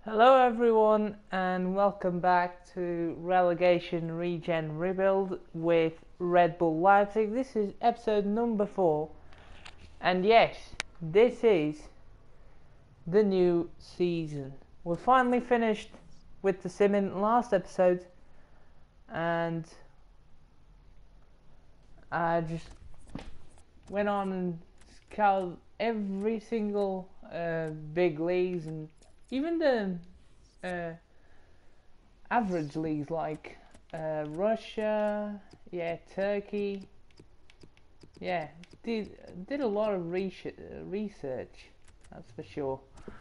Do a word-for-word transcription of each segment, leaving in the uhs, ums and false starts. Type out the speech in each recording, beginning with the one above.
Hello everyone and welcome back to Relegation, Regen, Rebuild with Red Bull Leipzig. This is episode number four, and yes, this is the new season. We finally finished with the sim in last episode, and I just went on and scoured every single uh, big leagues and even the uh, average leagues like uh, Russia, yeah, Turkey, yeah, did did a lot of research, research, that's for sure.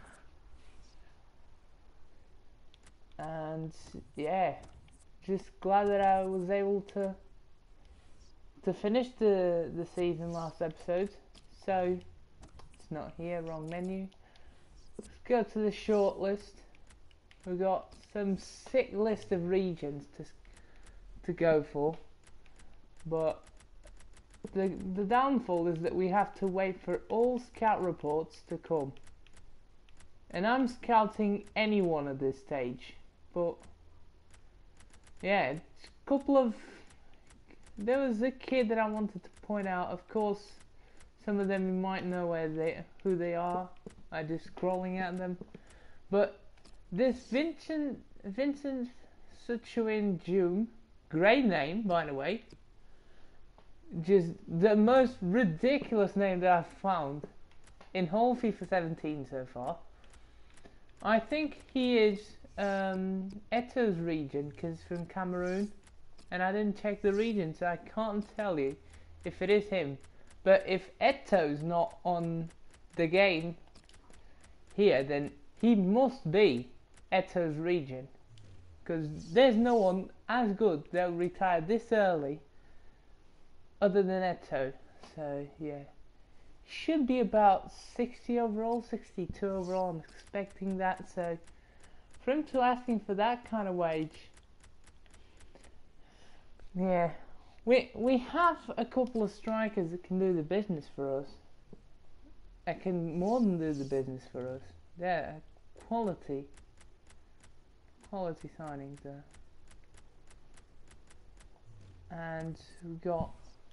And yeah, just glad that I was able to to finish the the season last episode. So it's not here, wrong menu. Let's go to the short list. We've got some sick list of regions to to go for, but the the downfall is that we have to wait for all scout reports to come. And I'm scouting anyone at this stage, but yeah, a couple of there was a kid that I wanted to point out. Of course, some of them you might know where they who they are by just scrolling at them, but this Vincent Vincent Suchuin June, great name by the way, just the most ridiculous name that I've found in whole FIFA seventeen so far. I think he is um, Eto's region because from Cameroon, and I didn't check the region, so I can't tell you if it is him. But if Eto's not on the game here, then he must be Eto's region, because there's no one as good that will retire this early other than Eto. So yeah, should be about sixty overall, sixty-two overall. I'm expecting that. So for him to asking for that kind of wage, yeah, we we have a couple of strikers that can do the business for us. That can more than do the business for us. They're quality. Quality signings there. And we got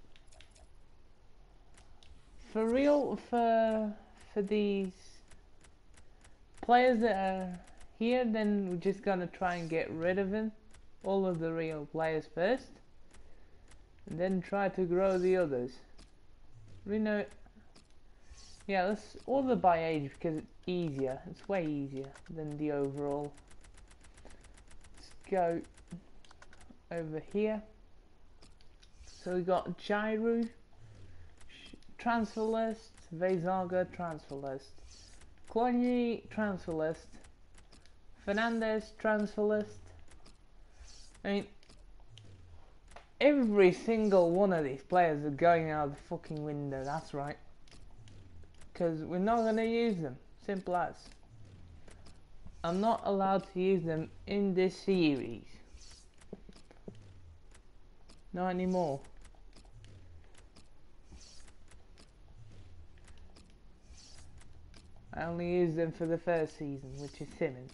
for real for for these players that are here, then we're just gonna try and get rid of them, all of the real players first, and then try to grow the others. We know, yeah, let's order by age because it's easier. It's way easier than the overall. Go over here. So we got Giroud transfer list, Vezaga transfer list, Clooney transfer list, Fernandez transfer list. I mean, every single one of these players are going out of the fucking window. That's right, because we're not going to use them. Simple as. I'm not allowed to use them in this series. Not anymore. I only use them for the first season, which is Simmons.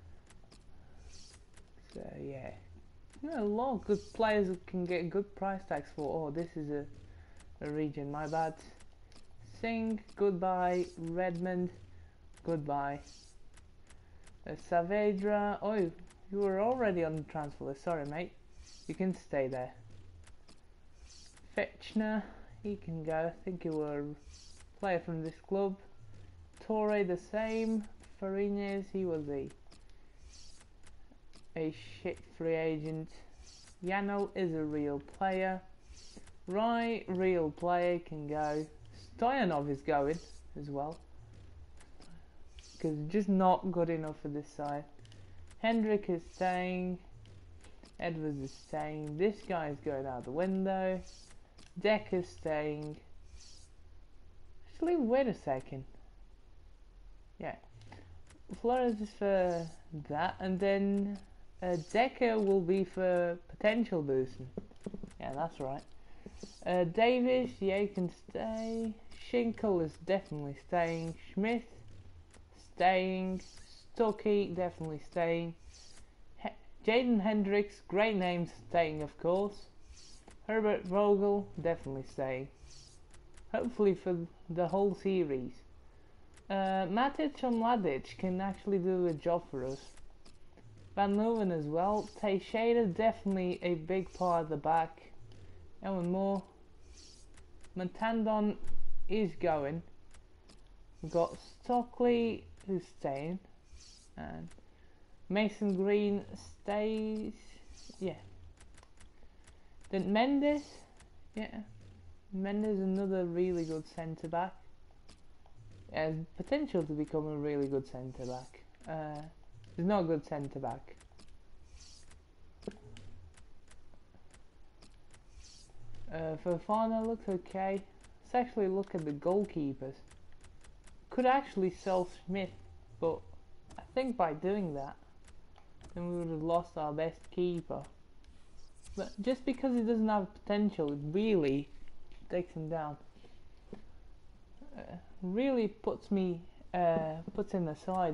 So yeah, you know, a lot of good players can get good price tags for. Oh, this is a, a region. My bad. Singh, goodbye. Redmond, goodbye. Uh, Saavedra, oh, you were already on the transfer list. Sorry, mate. You can stay there. Fechner, he can go. I think you were a player from this club. Torre, the same. Farines, he was a a shit free agent. Yanel is a real player. Rai, real player, can go. Stoyanov is going as well, because just not good enough for this side. Hendrick is staying. Edwards is staying. This guy is going out the window. Deck is staying. Actually, wait a second. Yeah, Flores is for that, and then uh, Decker will be for potential boosting. Yeah, that's right. Uh, Davis, yeah, he can stay. Schinkel is definitely staying. Schmidt, staying. Stuckey, definitely staying. He Jaden Hendricks, great name, staying of course. Herbert Vogel, definitely staying. Hopefully for the whole series. Uh, Matic and Mladic can actually do a job for us. Van Leeuwen as well. Teixeira, definitely a big part of the back. Ellen Moore. Montandon is going. We've got Stockley who's staying. And Mason Green stays. Yeah. Then Mendes. Yeah. Mendes, another really good centre back. Has potential to become a really good centre back. Uh, he's not a good centre back. Uh, Fofana looks okay. Let's actually look at the goalkeepers. Could actually sell Smith, but I think by doing that, then we would have lost our best keeper. But just because he doesn't have potential, it really takes him down. Uh, really puts me, uh, puts him aside.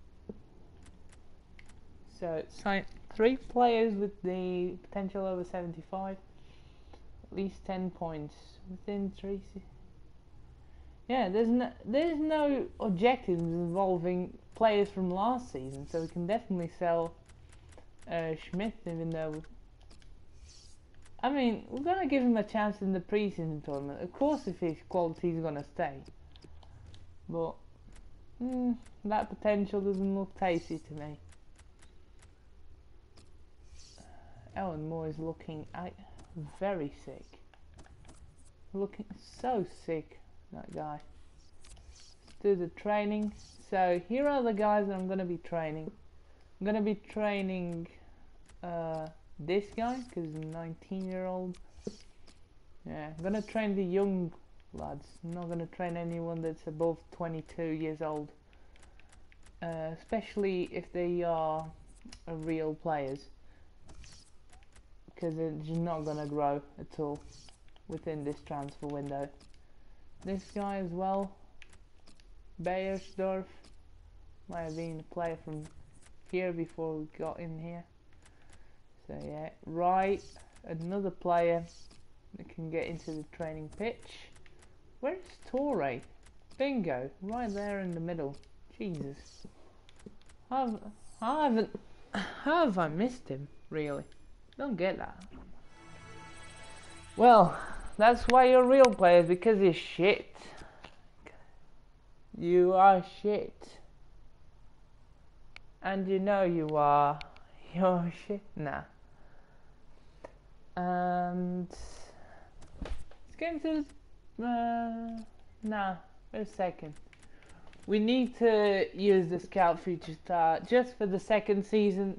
So sign three players with the potential over seventy-five. At least ten points within three. Yeah, there's no there's no objectives involving players from last season, so we can definitely sell uh, Schmidt. Even though, I mean, we're gonna give him a chance in the pre-season tournament. Of course, if his quality is gonna stay, but mm, that potential doesn't look tasty to me. Ellen Moore is looking uh, very sick. Looking so sick, that guy. Let's do the training. So here are the guys that I'm going to be training. I'm going to be training uh, this guy, because he's a nineteen year old. Yeah, I'm going to train the young lads. I'm not going to train anyone that's above twenty-two years old. Uh, especially if they are uh, real players. Because they're just not going to grow at all within this transfer window. This guy as well, Beiersdorf, might have been a player from here before we got in here. So yeah, right, another player that can get into the training pitch. Where's Torre? Bingo, right there in the middle. Jesus, I've, I haven't, how have I missed him, really? Don't get that. Well, that's why you're real players, because you're shit. You are shit. And you know you are. You're shit. Nah. And let's get into uh, nah, wait a second. We need to use the Scout Future Star just for the second season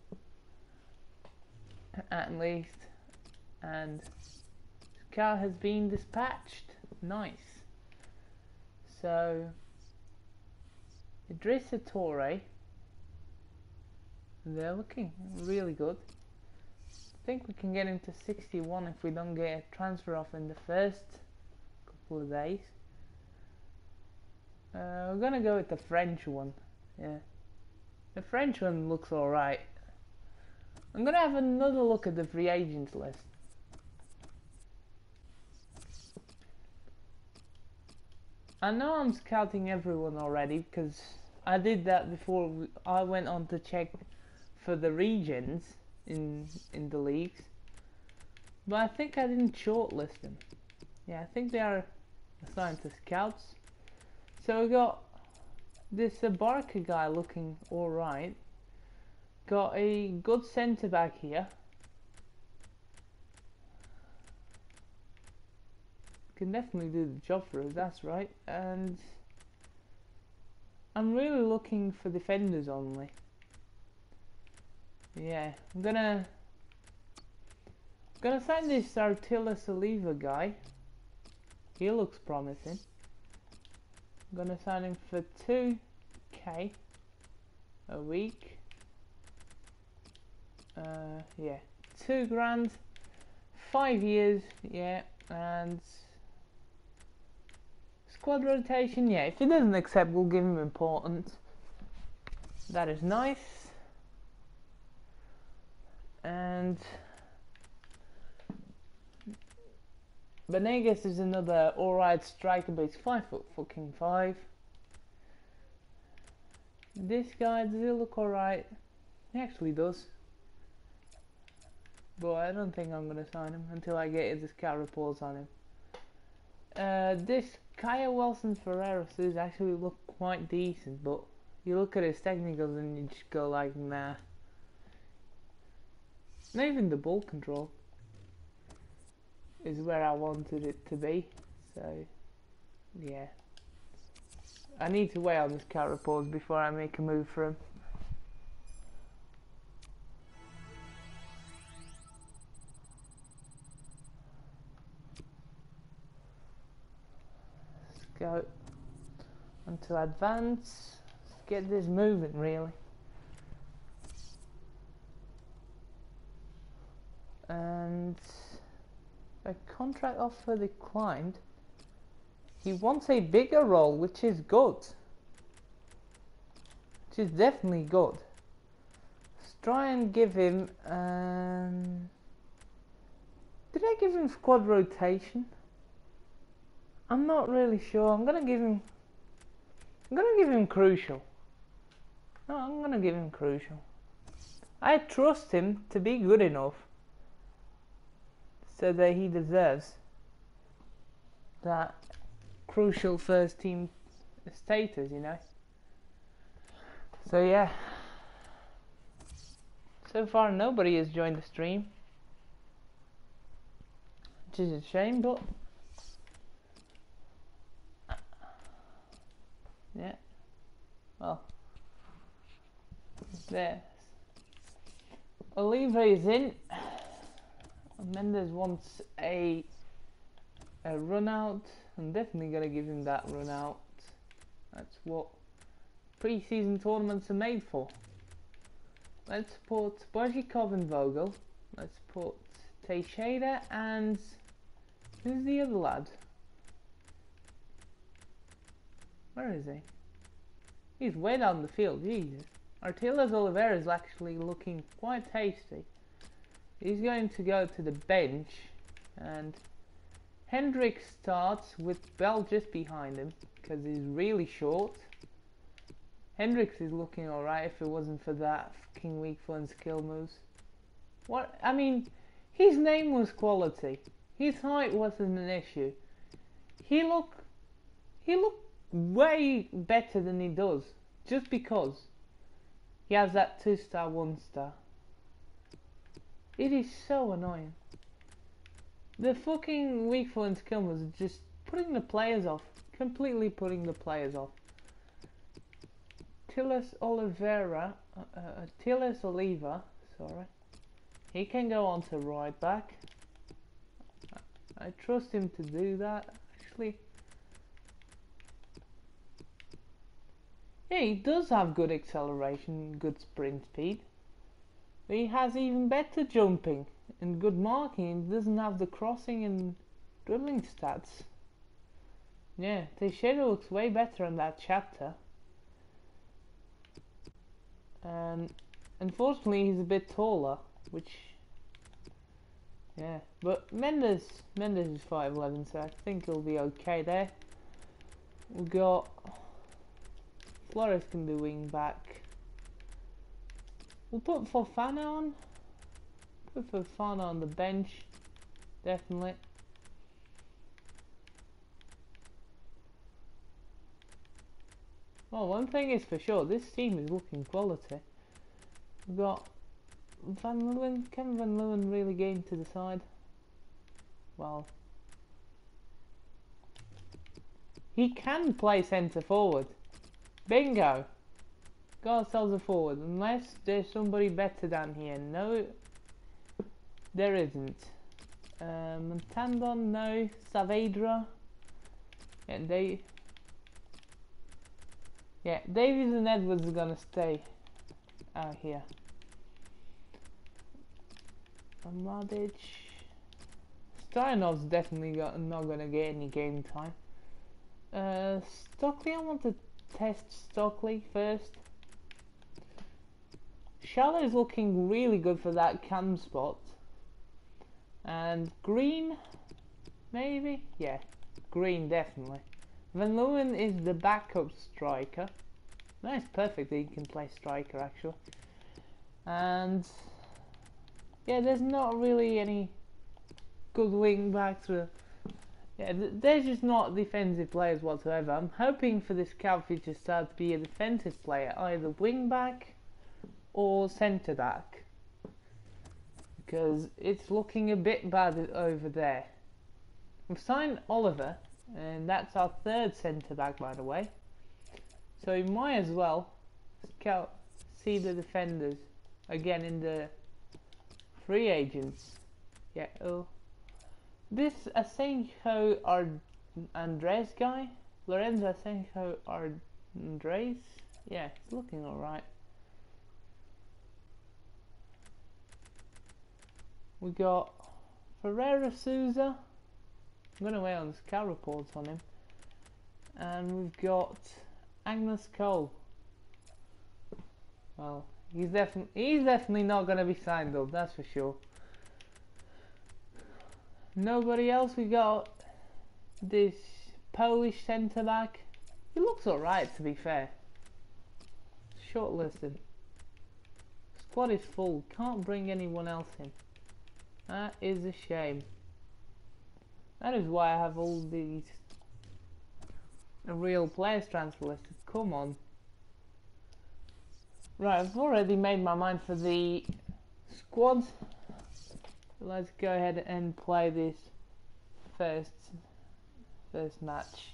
at least. And Scout has been dispatched. Nice. So Idrissa Torre, they're looking really good. I think we can get him to sixty-one if we don't get a transfer off in the first couple of days. Uh, we're gonna go with the French one. Yeah, the French one looks alright. I'm gonna have another look at the free agents list. I know I'm scouting everyone already because I did that before we, I went on to check for the regions in in the leagues, but I think I didn't shortlist them. Yeah, I think they are assigned to scouts. So we got this uh, Barker guy looking alright. Got a good centre back here. Can definitely do the job for us, that's right. And I'm really looking for defenders only. Yeah, I'm gonna I'm gonna sign this Artilla Saliva guy. He looks promising. I'm gonna sign him for two K a week. Uh, yeah, two grand, five years, yeah, and squad rotation, yeah, if he doesn't accept, we'll give him importance. That is nice. And Benegas is another alright striker, but he's five foot fucking five. This guy, does he look alright? He actually does. But I don't think I'm going to sign him until I get his scout reports on him. Uh, this Kaya Wilson Ferreira does actually look quite decent, but you look at his technicals and you just go like, nah. Not even the ball control is where I wanted it to be. So, yeah. I need to wait on the scout reports before I make a move for him. Go onto advance. Let's get this moving, really. And a contract offer declined. He wants a bigger role, which is good. Which is definitely good. Let's try and give him. Um, did I give him squad rotation? I'm not really sure. I'm gonna give him. I'm gonna give him crucial. No, I'm gonna give him crucial. I trust him to be good enough so that he deserves that crucial first team status, you know. So yeah. So far, nobody has joined the stream, which is a shame, but. Yeah, well, there. Oliva is in. Mendes wants a a run out. I'm definitely gonna give him that run out. That's what pre-season tournaments are made for. Let's put Bojikov and Vogel. Let's put Teixeira and who's the other lad? Where is he? He's way down the field, Jesus. Artiles Oliveira is actually looking quite tasty. He's going to go to the bench, and Hendrik starts with Bell just behind him because he's really short. Hendricks is looking alright if it wasn't for that fucking weak foot and skill moves. What? I mean, his name was quality. His height wasn't an issue. He looked, he looked way better than he does just because he has that two star, one star. It is so annoying. The fucking weak foot and skill was just putting the players off, completely putting the players off. Tiles Oliveira, uh, uh, Tiles Oliva, sorry, he can go on to right back. I, I trust him to do that. Actually, yeah, he does have good acceleration, good sprint speed. But he has even better jumping and good marking. He doesn't have the crossing and dribbling stats. Yeah, Teixeira looks way better in that chapter. And unfortunately he's a bit taller, which, yeah, but Mendes Mendes is five eleven, so I think he'll be okay there. We've got Flores can do wing back. We'll put Fofana on. Put Fofana on the bench, definitely. Well, one thing is for sure, this team is looking quality. We've got Van Leeuwen. Can Van Leeuwen really get into the side? Well, he can play centre forward. Bingo! Got ourselves a forward, unless there's somebody better down here. No, there isn't. Um, Tandon, no. Saavedra. And they. Yeah, Davies and Edwards are gonna stay out here. Mladic. Stoyanov's definitely got, not gonna get any game time. Uh, Stockley, I want to test Stockley first. Shallow is looking really good for that cam spot. And Green, maybe? Yeah, Green definitely. Van Leeuwen is the backup striker. That's perfect that he can play striker actually. And yeah, there's not really any good wing backs. With, yeah, they're just not defensive players whatsoever. I'm hoping for this Cal feature start to be a defensive player, either wing back or centre back, because it's looking a bit bad over there. We've signed Oliver, and that's our third centre back, by the way. So we might as well scout, see the defenders again in the free agents. Yeah. Oh, this Asenjo Andres guy, Lorenzo Asenjo Andres. Yeah, it's looking all right. We got Ferreira Souza. I'm going to wait on the scout reports on him. And we've got Agnes Cole. Well, he's definitely he's definitely not going to be signed up, that's for sure. Nobody else. We got this Polish centre back. He looks alright, to be fair. Shortlisted. Squad is full. Can't bring anyone else in. That is a shame. That is why I have all these real players transfer listed. Come on. Right, I've already made my mind for the squad. Let's go ahead and play this first first match.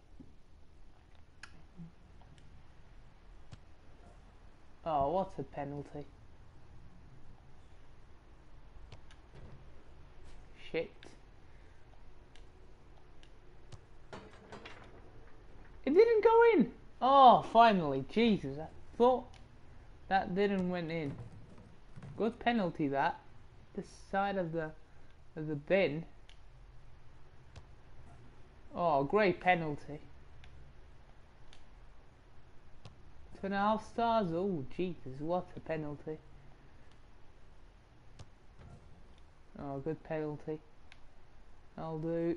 Oh, what's a penalty? Shit. It didn't go in! Oh, finally. Jesus, I thought that didn't went in. Good penalty, that. The side of the of the bin. Oh, great penalty. Two and a half stars. Oh, Jesus, what a penalty. Oh, good penalty. I'll do.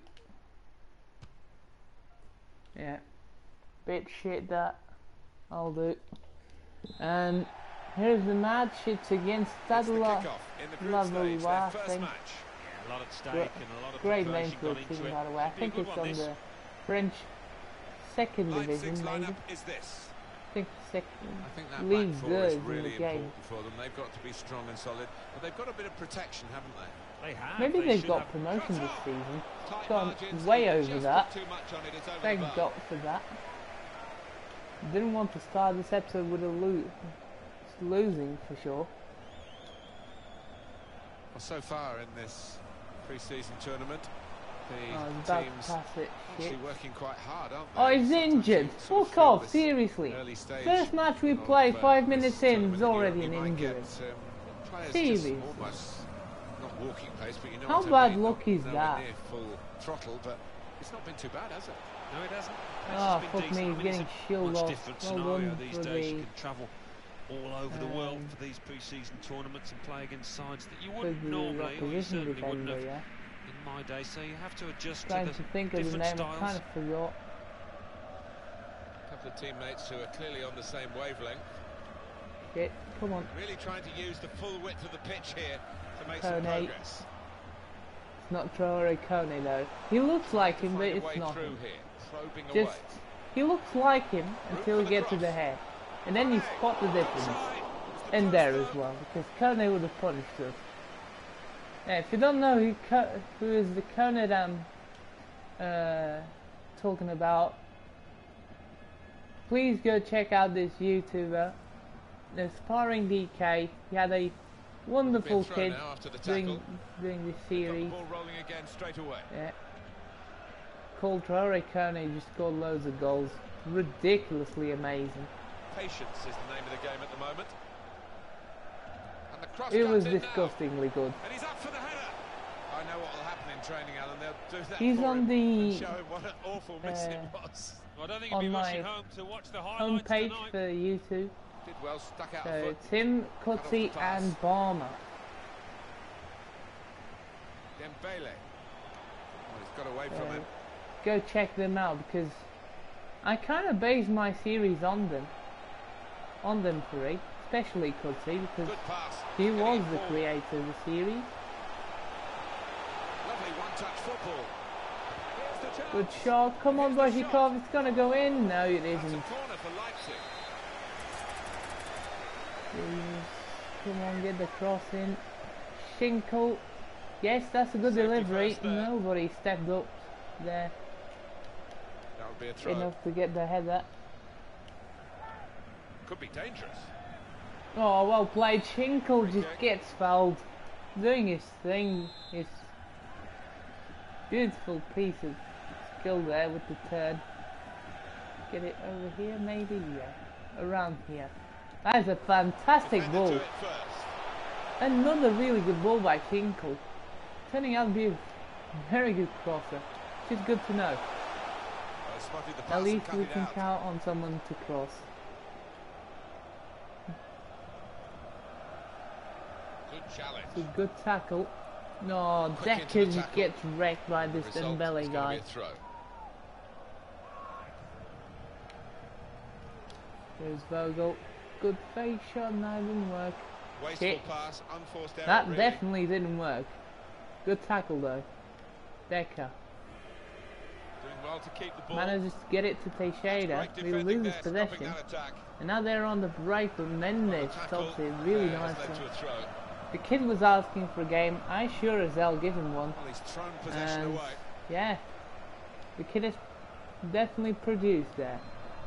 Yeah. Bit shit that. I'll do. And here's the match. It's against Stadler Lavallois, I think. Yeah, a lot at stake and a lot of great name for a team, by the way. I think it's on the French second division, maybe. Is this? I think second. I think that League back four good is in really the game. important for them. They've got to be strong and solid, but they've got a bit of protection, haven't they? They have. Maybe they they've should got have. promotion this season. Tight Gone margins, way they over just that. put too much on it, it's over Thank the bar. God for that. Didn't want to start this episode with a lo losing for sure. Well, so far in this pre-season tournament, the Oh, he's about to teams pass it. actually Shit. working quite hard, aren't they? Oh, he's Sometimes injured. you sort of Fuck feel off, this seriously. early stage First match we of, played, uh, five this minutes in, tournament is in already Europe. an You might injury. get, um, players Seriously. just almost not walking pace, but you know How what I bad mean. luck Not- is nowhere that? near full throttle, but it's not been too bad, has it? No, it hasn't. It's Oh, just been fuck decent. me, I he's mean, getting it's a shielded much off. different Well scenario done these for days. You the, can travel all over the world um, for these pre-season tournaments and play against sides that you for wouldn't the normally, or you opposition certainly wouldn't defender, have yeah. in my day. So you have to adjust Trying to to the think of the different name, I styles. kind of forgot. A couple of teammates who are clearly on the same wavelength. Shit, come on. Really trying to use the full width of the pitch here to make Kone. some progress. It's not Traore Kone though. He looks like him, but Find a it's way not through him. here, probing Just, away. he looks like him until for you the get to cross. the hair. And then you spot the difference. And there as well, because Kone would have punished us. Yeah, if you don't know who, Co who is the Kone that I'm uh, talking about, please go check out this YouTuber, the Sparring D K. He had a wonderful Been thrown kid now after the doing, tackle. doing this Got the series. ball rolling again straight away. Yeah. Called Traore Kone, just scored loads of goals. Ridiculously amazing. Patience is the name of the game at the moment. And the cross It comes was in now. disgustingly good. And he's up for the header. I know what will happen in training, Alan. They'll do that He's for on him and the, show him what an awful miss uh, it was. Well, I don't think on he'll be my rushing home to watch the highlights homepage tonight. for YouTube. Did well stuck out So a foot. it's him, Cut off the Cutsy pass. and Barmer. Dembele. Oh, he's got away So from him. go check them out because I kind of base my series on them. On them three. Especially Cutsy because Good pass. he Getting was it the forward. creator of the series. Lovely one-touch football. Here's the chance. Good shot. Come on, Here's the Boshikov. shot. It's going to go in. No, it That's a isn't. corner for Leipzig. Jesus. Come on, get the cross in. Schinkel. Yes, that's a good Safety delivery. first there. Nobody stepped up there That would be a throw. enough to get the header. Could be dangerous. Oh, well played. Schinkel Free just kick. gets fouled. Doing his thing. His beautiful piece of skill there with the turn. Get it over here, maybe? Yeah. Around here. That is a fantastic Defender ball. to it first. Another really good ball by Schinkel. Turning out to be a very good crosser. Which is good to know. Well, spotted the pass At and least cut we it can out. count on someone to cross. Good challenge. It's a good tackle. No, Quick into Decker the just tackle. gets wrecked by this Result is Dembele gonna be guy. a throw. There's Vogel. Good face shot, no, it didn't work. Wasteful Hit. pass, unforced error. That really. definitely didn't work. Good tackle though. Decker Doing well to keep the ball. manages to get it to Teixeira. Great We defending lose there, stopping possession. that attack. And now they're on the break, but Mendes Tackle stops it really there has nicely. led to a throw. The kid was asking for a game. I sure as hell give him one. Well, he's thrown possession And away. yeah, the kid has definitely produced there.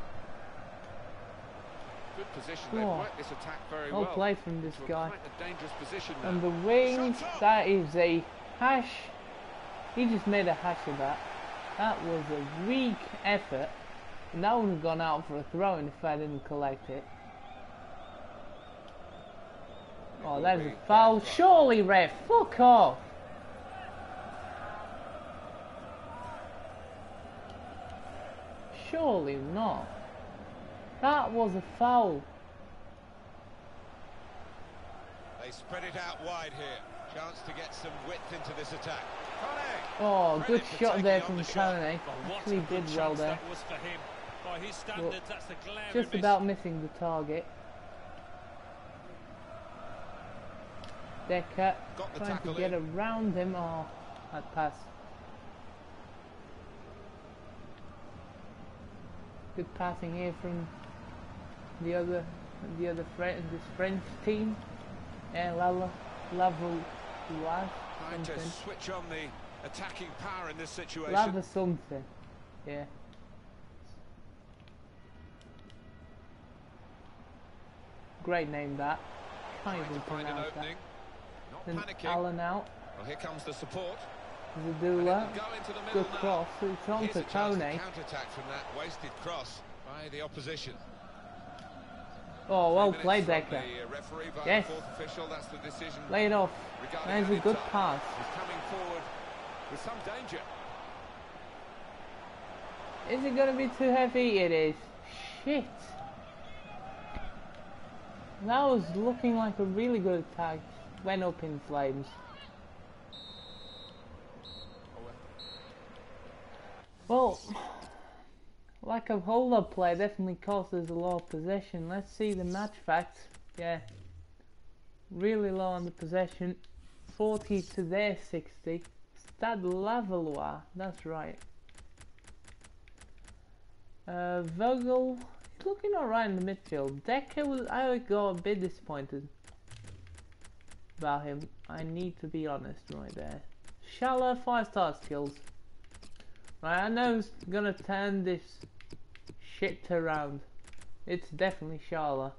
Good position. They've Oh. worked this attack very Well well. played from this To a guy. quite a dangerous position now. On the wings, Shot up. that is a hash. He just made a hash of that. That was a weak effort. And that would have gone out for a throw-in if I didn't collect it. It Oh, will that is be a foul. fair play. Surely, ref. Fuck off. Surely not. That was a foul. They spread it out wide here. Chance to get some width into this attack. Kone! Oh, good Credit for shot taking there on from the shot. Kone. Oh, what Actually a good did well chance there. that was for him. By his standards, that's a glaring Just miss. about missing the target. Decker Got the trying to tackle get in. around him. Oh, that pass. Good passing here from the other, the other French, this French team. Yeah, Lava, Lava, Lava Trying to something. switch on the attacking power in this situation. Lava something. Yeah. Great name that. Can't Trying even to find an pronounce that. opening. Not Then panicking. Alan out. Well, here comes the support. Zadula. And it'll go into the middle Good now. cross. It's on Here's to a chance to Kone. counter-attack from that wasted cross by the opposition. Oh, well Three played, minutes from Decker. the, uh, referee via Yes. the fourth official. That's the decision. Lay it off. regarding That is a added good time. pass. He's coming forward with some danger. Is it going to be too heavy? It is. Shit. That was looking like a really good attack. Went up in flames. Well, lack of hold-up play definitely cost us a lot of possession. Let's see the match facts. Yeah, really low on the possession. forty to their sixty. Stade Lavallois, that's right. Uh, Vogel, he's looking alright in the midfield. Decker, was, I got a bit disappointed about him. I need to be honest right there. Shallow, five star skills. Right, I know who's gonna turn this shit around. It's definitely Shala.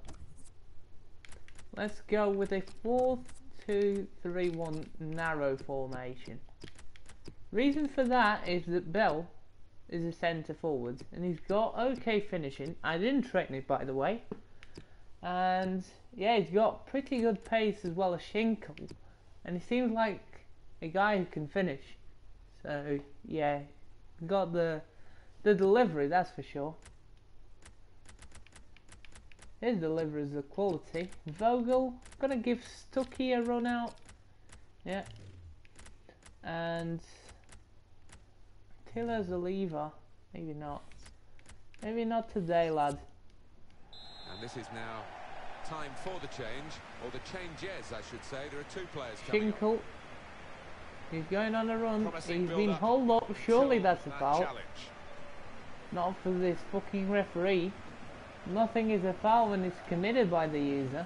Let's go with a four two three one narrow formation. Reason for that is that Bell is a centre forward and he's got okay finishing. I didn't train it, by the way. And yeah, he's got pretty good pace as well as Schinkel. And he seems like a guy who can finish. So yeah, got the the delivery, that's for sure. His delivery is a quality. Vogel, gonna give Stucky a run out. Yeah. And Taylor's a lever. Maybe not. Maybe not today, lad. And this is now time for the change, or the changes, I should say. There are two players coming Shinkle. He's going on a run. He's been hauled up. Surely that's a foul. Challenge. Not for this fucking referee. Nothing is a foul when it's committed by the user.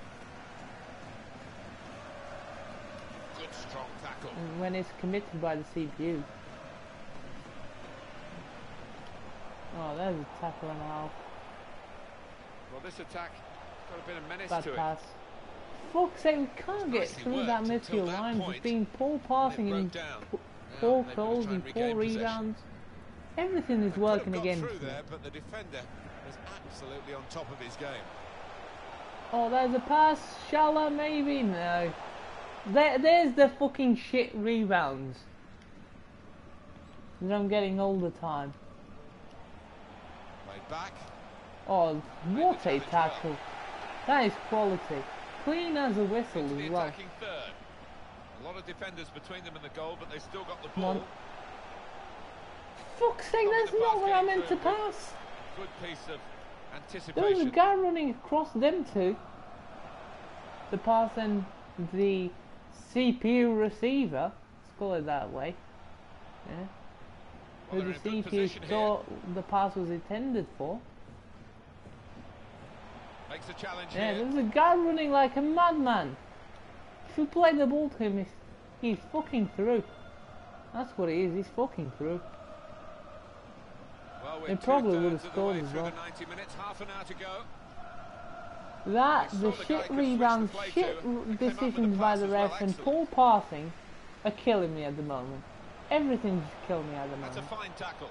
Good strong tackle. And when it's committed by the C P U. Oh, there's a tackle and a half. Well, this attack got a bit of menace Bad to pass. Fuck's sake, we can't get through that midfield line. It's been poor passing and poor calls and poor rebounds. Everything is working against through there, but the defender was absolutely on top of his game. Oh, there's a pass. Shala, maybe? No. There, there's the fucking shit rebounds that I'm getting all the time. Played back. Oh, what a tackle. That is quality. Clean as a whistle as well. Attacking third. A lot of defenders between them and the goal, but they still got the Come ball. on. Fuck's sake, that's not where I meant to pass. Good piece of anticipation. There was a guy running across them two. The pass and the C P U receiver. Let's call it that way. Yeah. Well, Who the C P U thought the pass was intended for. Makes a challenge Yeah, here. there's a guy running like a madman. If you play the ball to him, he's, he's fucking through. That's what he is, he's fucking through. Well, They probably would have two-thirds of the scored way as through well. the ninety minutes, half an hour to go. That, They the saw the guy shit could switch rebounds, the play shit to and r- came up with the decisions by pass the as well. ref and Excellent. poor passing are killing me at the moment. Everything's killing me at the That's a moment. fine tackle.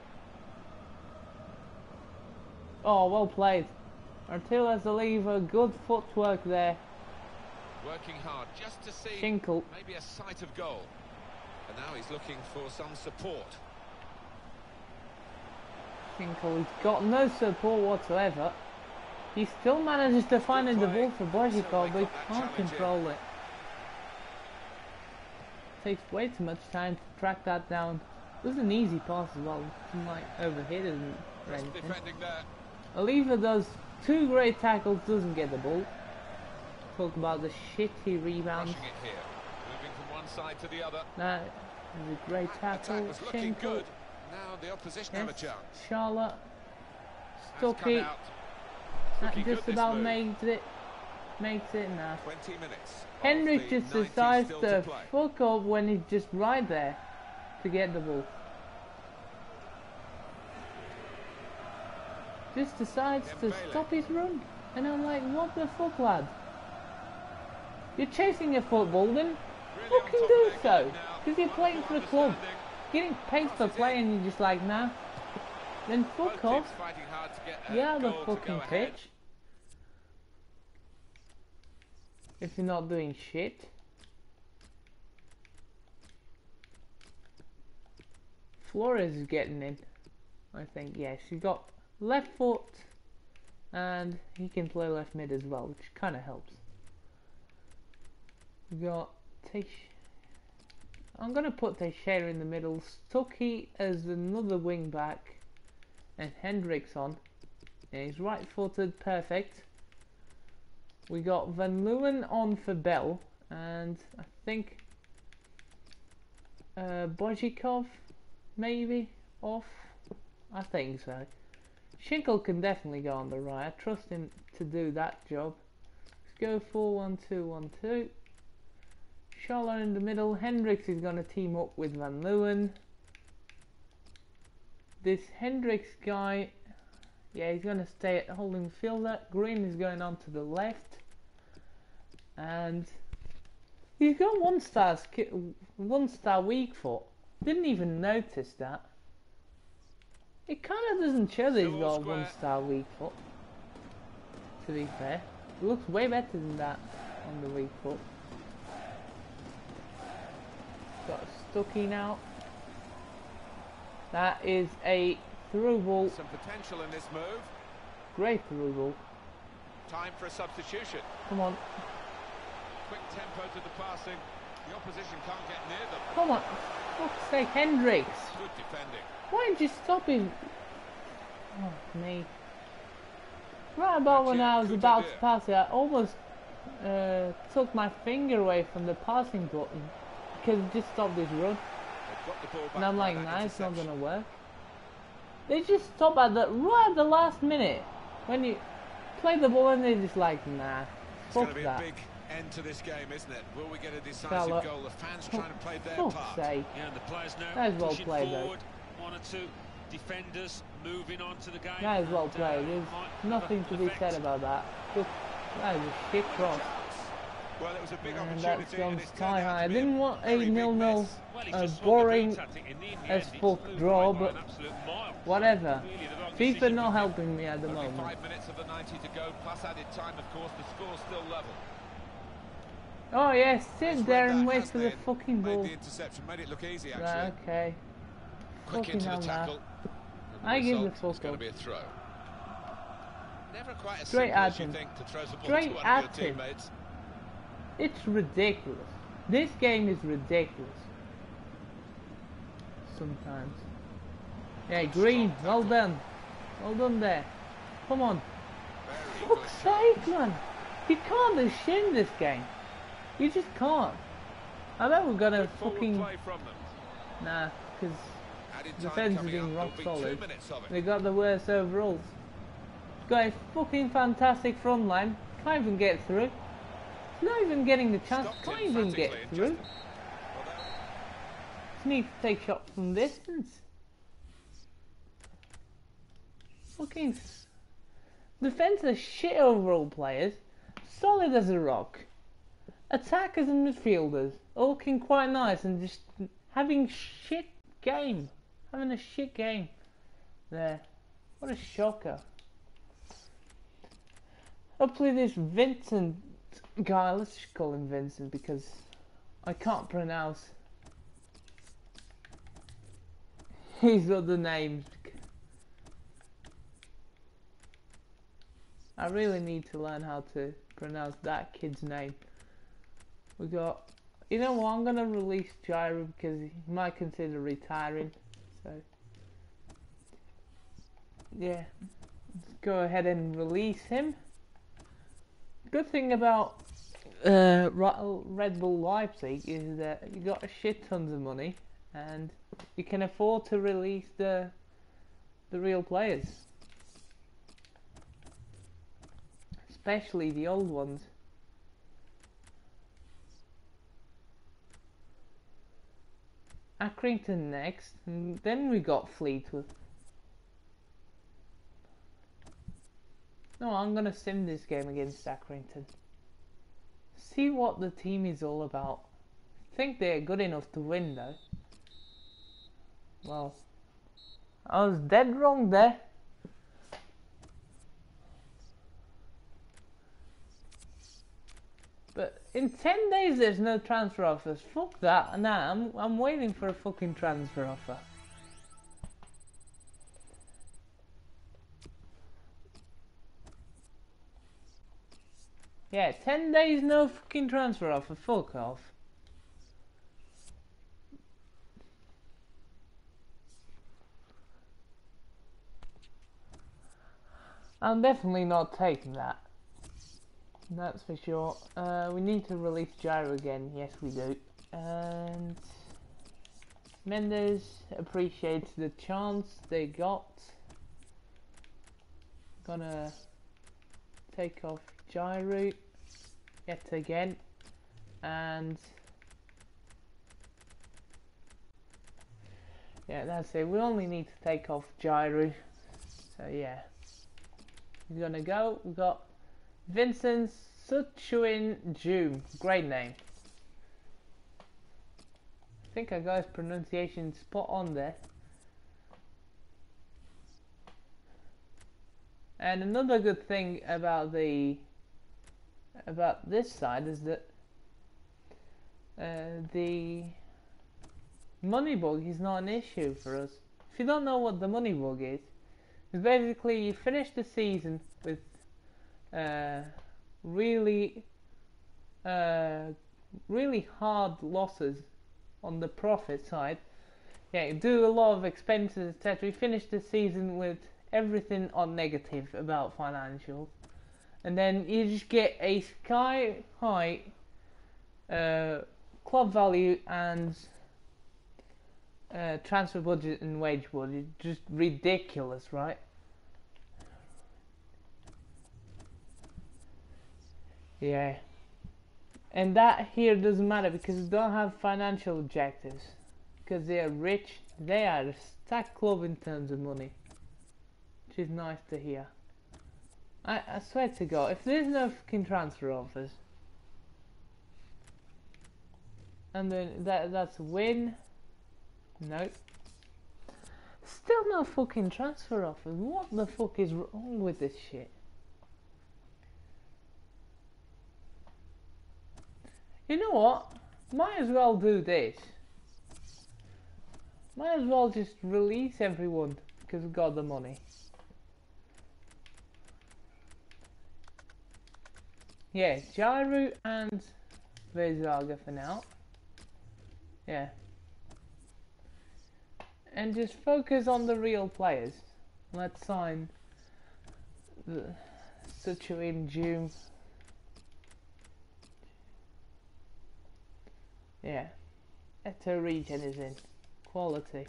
Oh, well played. Artilla's a lever, good footwork there. Working hard just to see Shinkle. maybe a sight of goal. And now he's looking for some support. Shinkle, he's got no support whatsoever. He still manages to find the ball for Bojikov, but he can't control it. Takes way too much time to track that down. It was an easy pass as well, didn't like overhit it or Just anything. defending there. Oliva does two great tackles, doesn't get the ball. Talk about the shitty rebounds. Rushing it here. Moving from one side to the other. That is a great Attack tackle. was looking Shinkle. good. Now the opposition have a Yes. chance. Charlotte. Has come Stucky. out. That Looking good, just this about move. makes it. Makes it now. twenty minutes. Hendrick of the just ninety decides still to play. fuck up when he's just right there to get the ball. Just decides to Dembele. stop his run. And I'm like, what the fuck, lad? You're chasing a football, then Really fucking on top do of their so. game now. Because you're playing for the club. Understanding. Getting paid for playing, you're just like, nah. Then Both fuck teams off. fighting hard to get a Get out of the goal to go fucking ahead. pitch. If you're not doing shit. Flores is getting in. I think, yes. He's got left foot and he can play left mid as well, which kind of helps. We got Teish. I'm gonna put Teixeira in the middle, Stucky as another wing back, and Hendricks on. Yeah, he's right footed, perfect. We got Van Leeuwen on for Bell, and I think uh, Bojikov maybe off. I think so. Shinkle can definitely go on the right. I trust him to do that job. Let's go four one two one two. Charlotte in the middle. Hendricks is going to team up with Van Leeuwen. This Hendricks guy, yeah, he's going to stay at holding fielder. Green is going on to the left. And he's got one star, one star weak foot. Didn't even notice that. It kind of doesn't show that he's Still got square. one star weak foot. To be fair, it looks way better than that on the weak foot. Got Stucky now. That is a through ball. Some potential in this move. Great through ball. Time for a substitution. Come on. Quick tempo to the passing. The opposition can't get near them. Come on. For fuck's sake, Hendricks. Good defending. Why didn't you stop him? Oh, me. Right about when I was about to pass it, I almost uh, took my finger away from the passing button because it just stopped this run. Got the ball back, and I'm like, that nah, it's not interception. gonna work. They just stop at the right at the last minute when you play the ball and they're just like, nah, It's fuck going to be that. a big end to this game, isn't it? Will we get a decisive Fella. goal? The fans trying to play their Fuck's part. sake. Yeah, and the players now That is well pushing played, though. forward. One or two defenders moving on to the game. That is well and, uh, played. There's might have nothing an to be effect. said about that. Just, that is a shit cross. Well, it was a big And opportunity. that's and gone it's turned sky out high. to I be didn't a want a very big nil-nil, miss. Well, he's uh, just swung the boring beat at it. In the end, as he fuck flew draw, by by but an absolute mile. whatever. Really the wrong FIFA decision not to make. helping me at the Only moment. five minutes of the ninety to go, plus added time, of course. The score's still level. Oh yeah, sit He's there read and that, wait hasn't for the he? fucking ball. Made the interception, made it look easy, actually. Right, okay. Quick Fucking into the hell, tackle. man. And the I give the result fuck is going up. to be a throw. Never quite as Straight simple at as you him. think to throw the ball Straight to one at of your him. teammates. It's ridiculous. This game is ridiculous. Sometimes. Yeah, Green, well done. Well done there. Come on. Very Fuck's good shot. sake, man. You can't do shit in this game. You just can't. I bet we're gonna Good forward fucking... play from them. Nah, because Added time defense is coming being up. rock There'll be solid. two minutes of it. They got the worst overalls. Got a fucking fantastic front line. Can't even get through. Not even getting the chance. Stopped Can't even get emphatically and through. just- well, that- Just need to take shots from distance. Fucking s- defense are shit overall players. Solid as a rock. Attackers and midfielders all looking quite nice and just having shit game. Having a shit game. There. What a shocker. Hopefully this Vincent guy, let's just call him Vincent because I can't pronounce his other names. I really need to learn how to pronounce that kid's name. We got, you know what, I'm gonna release Gyro because he might consider retiring, so yeah, let's go ahead and release him. Good thing about uh, Red Bull Leipzig is that you got a shit tons of money and you can afford to release the the real players, especially the old ones. Accrington next, and then we got Fleetwood. No, I'm gonna sim this game against Accrington. See what the team is all about. Think they're good enough to win though. Well, I was dead wrong there. But in ten days there's no transfer offers. Fuck that. Nah, I'm, I'm waiting for a fucking transfer offer. Yeah, ten days no fucking transfer offer. Fuck off. I'm definitely not taking that. That's for sure. Uh, we need to release Gyro again. Yes, we do. And Mendes appreciates the chance they got. Gonna take off Gyro yet again. And yeah, that's it. We only need to take off Gyro. So yeah, we're gonna go. We've got Vincent Suchuin Ju. Great name. I think I got his pronunciation spot on there. And another good thing about the about this side is that uh, the money bug is not an issue for us. If you don't know what the money bug is, it's basically you finish the season with uh, really, uh, really hard losses on the profit side. Yeah, you do a lot of expenses, et cetera. We finished the season with everything on negative about financials, and then you just get a sky high uh, club value and uh, transfer budget and wage budget. Just ridiculous, right? Yeah. And that here doesn't matter because we don't have financial objectives. Because they are rich, they are a stacked club in terms of money. Which is nice to hear. I, I swear to God, if there's no fucking transfer offers, and then that that's a win. Nope. Still no fucking transfer offers. What the fuck is wrong with this shit? You know what? Might as well do this. Might as well just release everyone because we got the money. Yeah, Jaru and Vezaga for now. Yeah. And just focus on the real players. Let's sign the Suchu in June. Yeah. Eto Regen is in. Quality.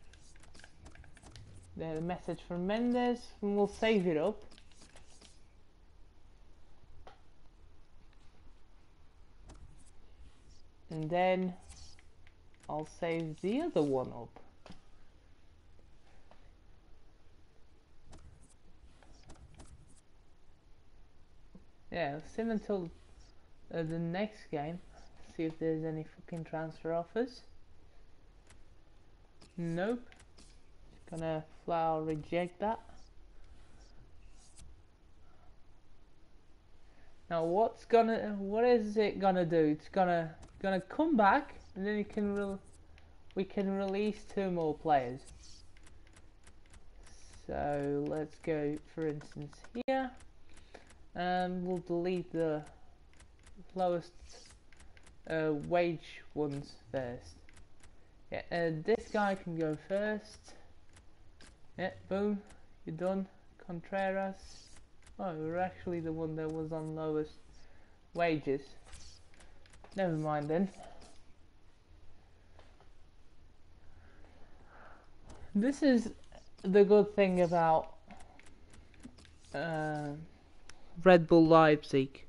There's a message from Mendes, and we'll save it up. And then I'll save the other one up. Yeah, let's save until uh, the next game. See if there's any fucking transfer offers. Nope. Just gonna flat out reject that. Now what's gonna what is it gonna do? It's gonna gonna come back and then you can re we can release two more players. So let's go for instance here and we'll delete the lowest uh, wage ones first. Yeah, uh, this guy can go first. Yeah, boom, you're done. Contreras. Oh, you're actually the one that was on lowest wages. Never mind then. This is the good thing about uh, Red Bull Leipzig.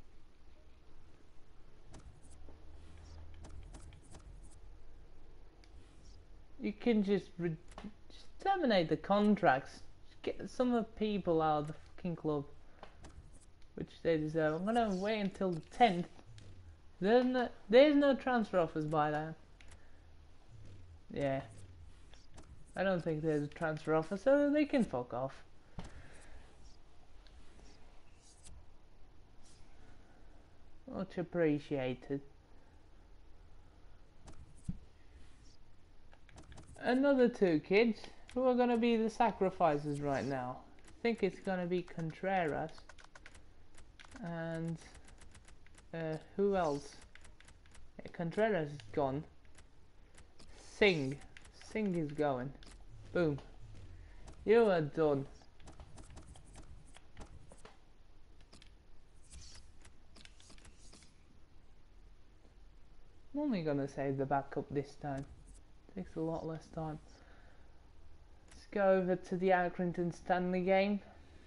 You can just, re just terminate the contracts. Just get some of the people out of the fucking club, which they deserve. I'm gonna wait until the tenth. There's no, there's no transfer offers by then. Yeah. I don't think there's a transfer offer, so they can fuck off. Much appreciated. Another two kids who are gonna be the sacrifices right now. I think it's gonna be Contreras and uh, who else? Yeah, Contreras is gone. Singh. Singh is going. Boom. You are done. I'm only gonna save the backup this time. Takes a lot less time. Let's go over to the Accrington Stanley game.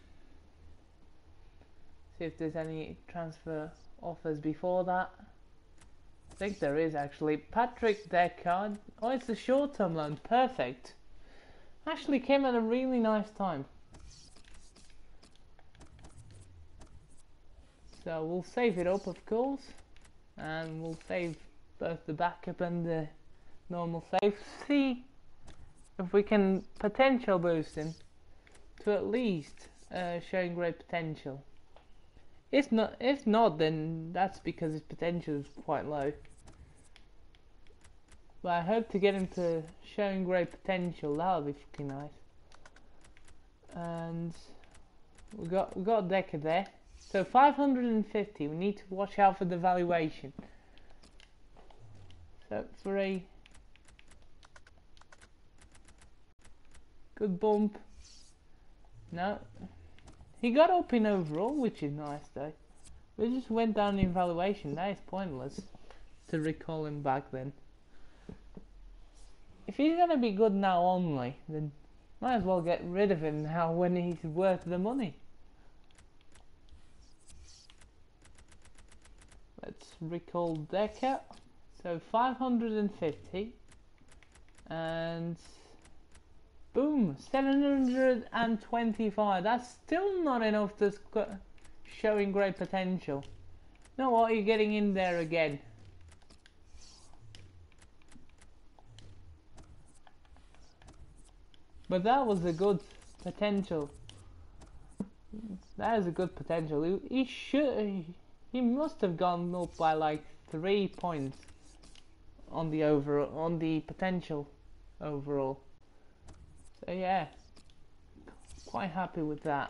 See if there's any transfer offers before that. I think there is actually. Patrick Deckard. Oh, it's a short-term loan. Perfect. Actually came at a really nice time. So we'll save it up, of course. And we'll save both the backup and the normal save. See if we can potential boost him to at least uh, showing great potential. If not, if not, then that's because his potential is quite low. But I hope to get him to showing great potential. That would be fucking nice. And we got we got Decker there. So five hundred fifty, we need to watch out for the valuation. So for a good bump. No. He got up in overall, which is nice though. We just went down in valuation. That is pointless to recall him back then. If he's gonna be good now only, then might as well get rid of him now when he's worth the money. Let's recall Decker. So five hundred fifty. And boom, seven hundred twenty-five. That's still not enough to showing great potential. You know what? You're getting in there again. But that was a good potential. That is a good potential. He, he should. He must have gone up by like three points on the over on the potential overall. So yeah, quite happy with that.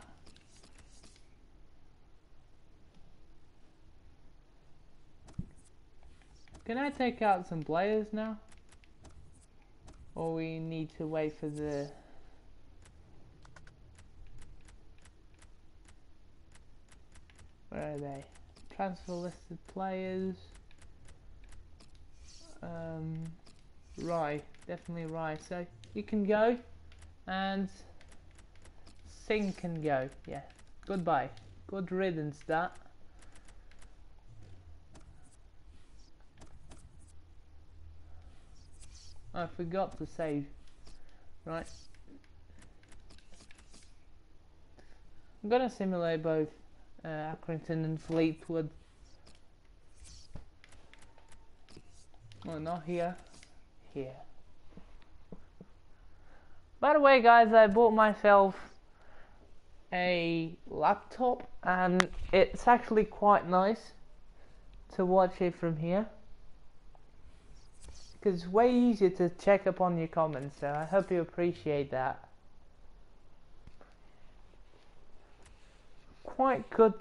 Can I take out some players now? Or we need to wait for the... Where are they? Transfer listed players. Um, Rye, definitely Rye. So you can go, and Singh can go. Yeah, goodbye. Good riddance that. I forgot to save. Right. I'm gonna simulate both uh, Accrington and Fleetwood. Oh, not here. Here. By the way, guys, I bought myself a laptop, and it's actually quite nice to watch it from here. Because it's way easier to check up on your comments, so I hope you appreciate that. Quite good.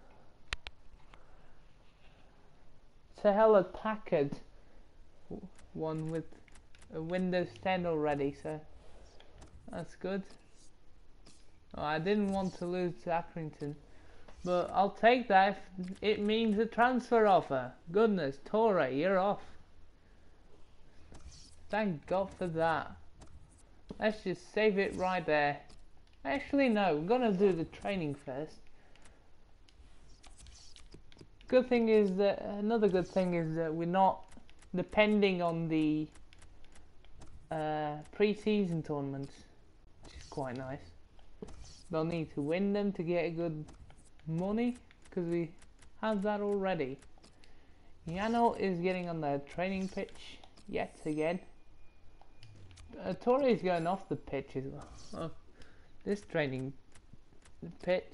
It's a Hewlett Packard one with a Windows ten already, so that's good. Oh, I didn't want to lose to Accrington, but I'll take that if it means a transfer offer. Goodness, Torre, you're off. Thank God for that. Let's just save it right there. Actually, no, we're gonna do the training first. Good thing is that another good thing is that we're not depending on the uh, pre-season tournaments, which is quite nice. Don't need to win them to get good money because we have that already. Yano is getting on the training pitch yet again. Uh, Torre is going off the pitch as well. Oh, this training pitch.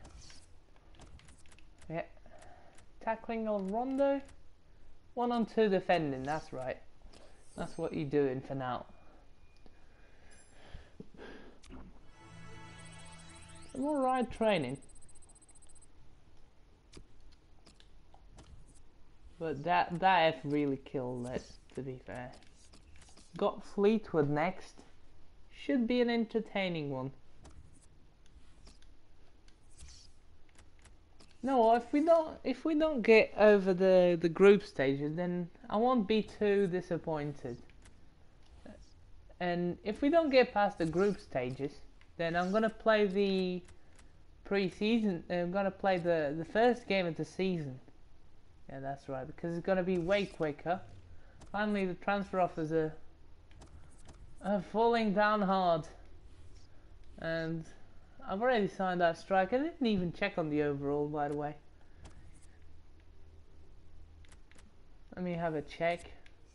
Yeah. Tackling on Rondo. One on two defending, that's right. That's what you're doing for now. Some alright training. But that, that F really killed it, to be fair. Got Fleetwood next. Should be an entertaining one. No, if we don't, if we don't get over the the group stages, then I won't be too disappointed. And if we don't get past the group stages, then I'm gonna play the pre-season. I'm gonna play the the first game of the season. Yeah, that's right, because it's gonna be way quicker. Finally, the transfer offers are, are falling down hard, and I've already signed that strike. I didn't even check on the overall, by the way. Let me have a check.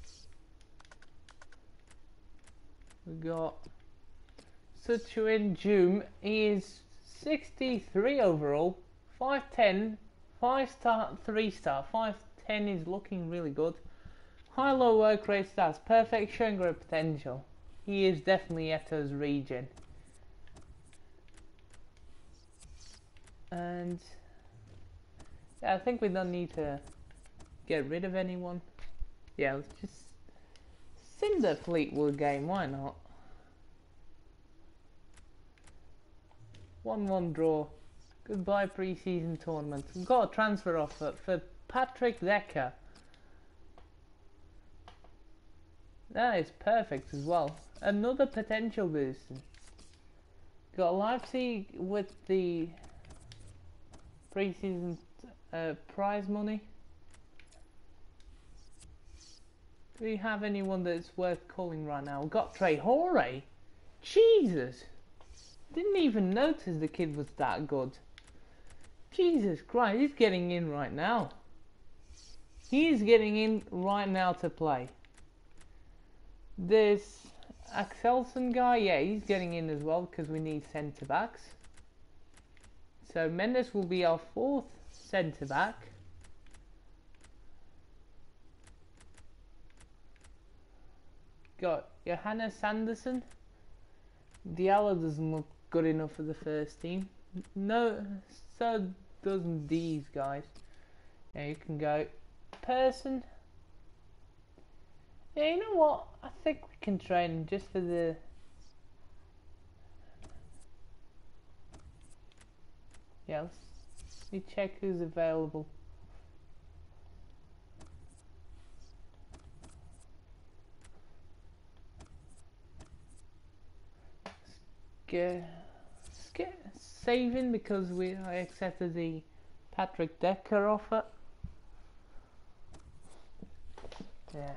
We got Suchuin Jum. He is sixty-three overall, five ten, five star, three star. five ten is looking really good. High low work rate stats, perfect, showing great potential. He is definitely Eto's Regen. And Yeah, I think we don't need to get rid of anyone. Yeah, let's just send the Fleetwood game, why not? one one draw. Goodbye pre-season tournament. We've got a transfer offer for Patrick Decker. That is perfect as well. Another potential boost. Got Leipzig with the pre-season uh, prize money. Do we have anyone that's worth calling right now? We've got Traore. Jesus! Didn't even notice the kid was that good. Jesus Christ, he's getting in right now. He is getting in right now to play. This Axelson guy, yeah, he's getting in as well because we need centre backs. So Mendes will be our fourth centre back. Got Johannes Sanderson. Diallo doesn't look good enough for the first team. No, so doesn't these guys. Yeah, you can go. Person. Yeah, you know what? I think we can train him just for the... Yeah, let's, let me check who's available. Get, let's get saving because we I accepted the Patrick Decker offer. Yeah.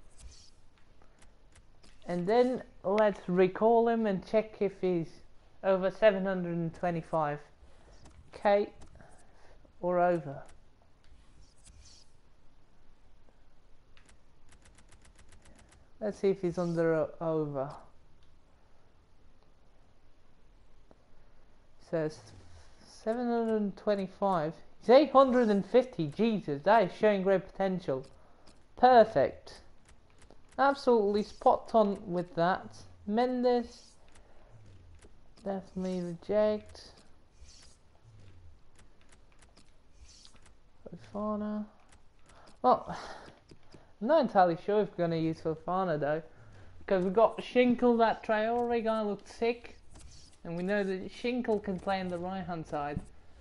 And then let's recall him and check if he's over seven hundred twenty-five K or over. Let's see if he's under or over. Says seven hundred twenty-five. He's eight hundred fifty. Jesus, that is showing great potential. Perfect. Absolutely spot on with that. Mendes. Definitely reject. Fofana. Well, I'm not entirely sure if we're going to use Fofana though. Because we've got Schinkel, that Traore guy looked sick. And we know that Schinkel can play on the right hand side.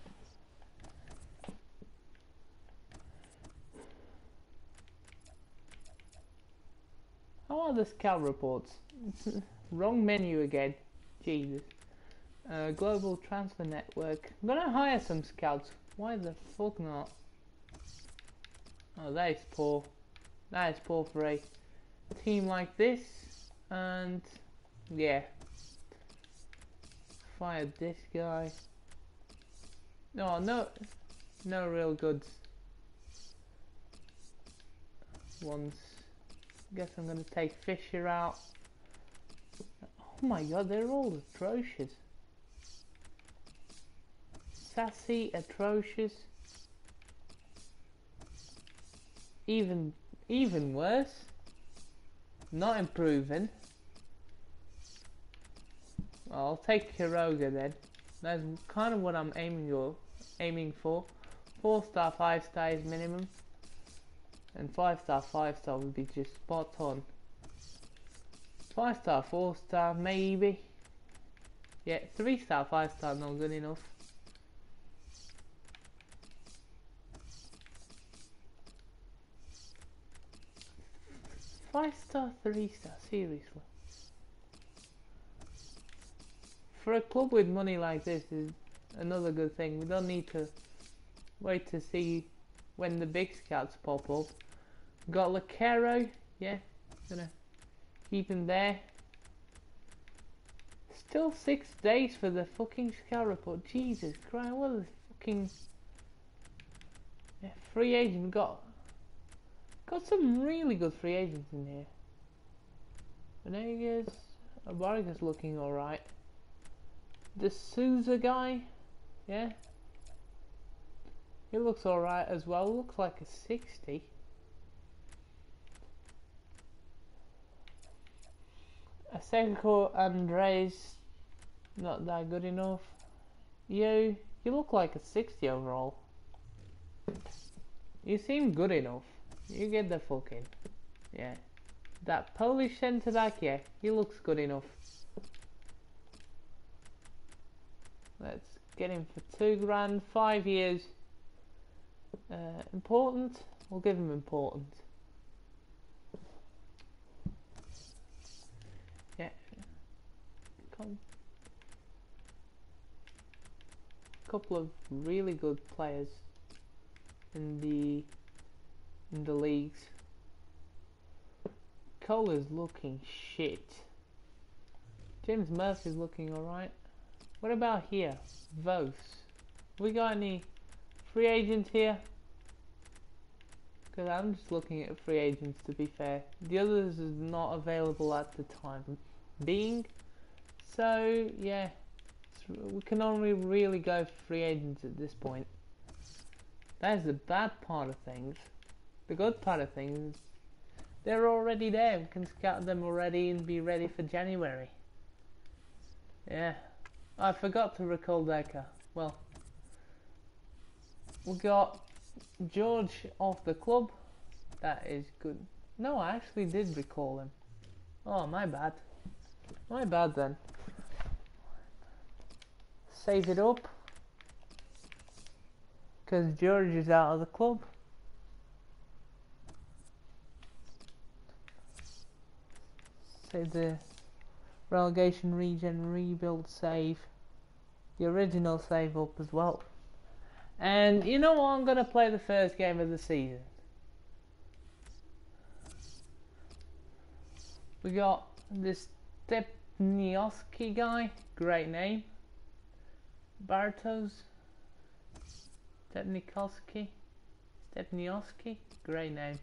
How are the scout reports? Wrong menu again. Jesus. Uh, global transfer network. I'm gonna hire some scouts. Why the fuck not? Oh, that is poor. That is poor for a team like this. And yeah. Fired this guy. No, no, no real goods. Once. Guess I'm gonna take Fisher out. Oh my god, they're all atrocious. Sassy, atrocious. Even, even worse. Not improving. I'll take Kiroga then. That's kind of what I'm aiming for. Aiming for. Four star, five star is minimum. And five star, five star would be just spot on. Five star, four star, maybe. Yeah, three star, five star, not good enough. Five star, three star, seriously. For a club with money like this is another good thing. We don't need to wait to see when the big scouts pop up. Got Lacero, yeah, gonna keep him there. Still six days for the fucking scout report. Jesus Christ, what a fucking yeah, free agent. Got got some really good free agents in here. Venegas, Vargas looking alright. The Souza guy, yeah, he looks alright as well. Looks like a sixty. Asenko Andres, not that good enough. You, you look like a sixty overall. You seem good enough. You get the fuck in. Yeah. That Polish centre back, yeah, he looks good enough. Let's get him for two grand, five years. Uh, important? We'll give him important. Yeah. Come. Couple of really good players in the in the leagues. Cole is looking shit. James Murphy's looking alright. What about here? Vos. We got any free agents here? Because I'm just looking at free agents, to be fair. The others is not available at the time being. So yeah, we can only really go for free agents at this point. That is the bad part of things. The good part of things, they're already there. We can scout them already and be ready for January. Yeah. I forgot to recall Decker. Well, we got George off the club. That is good. No, I actually did recall him. Oh, my bad. My bad then. Save it up. Because George is out of the club. Save the relegation, regen, rebuild, save. The original save up as well. And you know what? I'm going to play the first game of the season. We got this Stepnioski guy. Great name. Bartos. Stepnikoski. Stepnioski. Great name.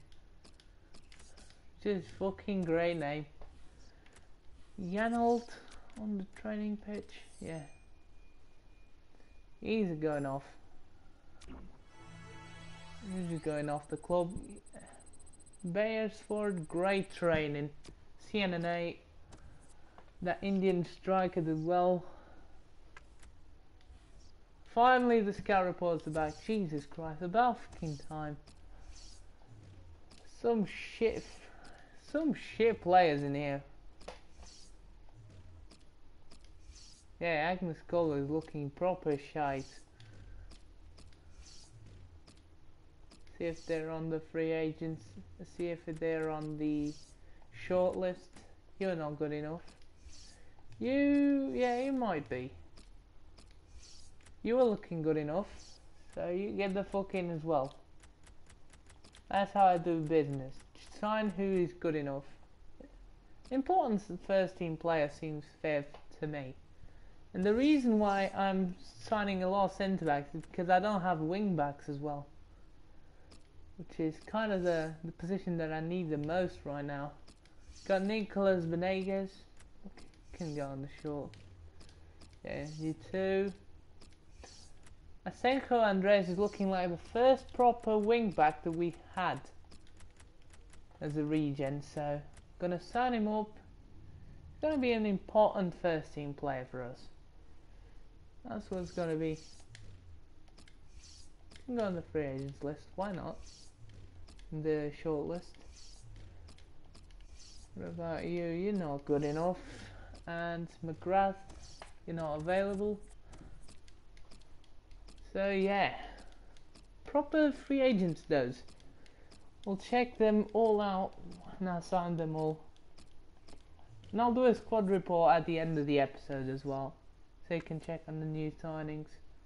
Just fucking great name. Janold on the training pitch. Yeah. He's going off. He's just going off the club. Beresford, great training. C N N A. That Indian striker did well. Finally the scout reports are back. Jesus Christ, about fucking time. Some shit, some shit players in here. Yeah, Agnes Cole is looking proper shite. See if they're on the free agents. See if they're on the short list. You're not good enough. You, yeah, you might be. You were looking good enough, so you get the fuck in as well. That's how I do business. Just sign who is good enough. Importance of first team player seems fair to me. And the reason why I'm signing a lot of centre backs is because I don't have wing backs as well. Which is kind of the, the position that I need the most right now. Got Nicolas Venegas. Can go on the short. Yeah, you two. Asenko Andres is looking like the first proper wing back that we had as a regen, so gonna sign him up. He's gonna be an important first team player for us. That's what it's gonna be. You can go on the free agents list, why not? The short list. What about you? You're not good enough. And McGrath, you're not available. So yeah, proper free agents those. We'll check them all out and I'll sign them all. And I'll do a squad report at the end of the episode as well, so you can check on the new signings.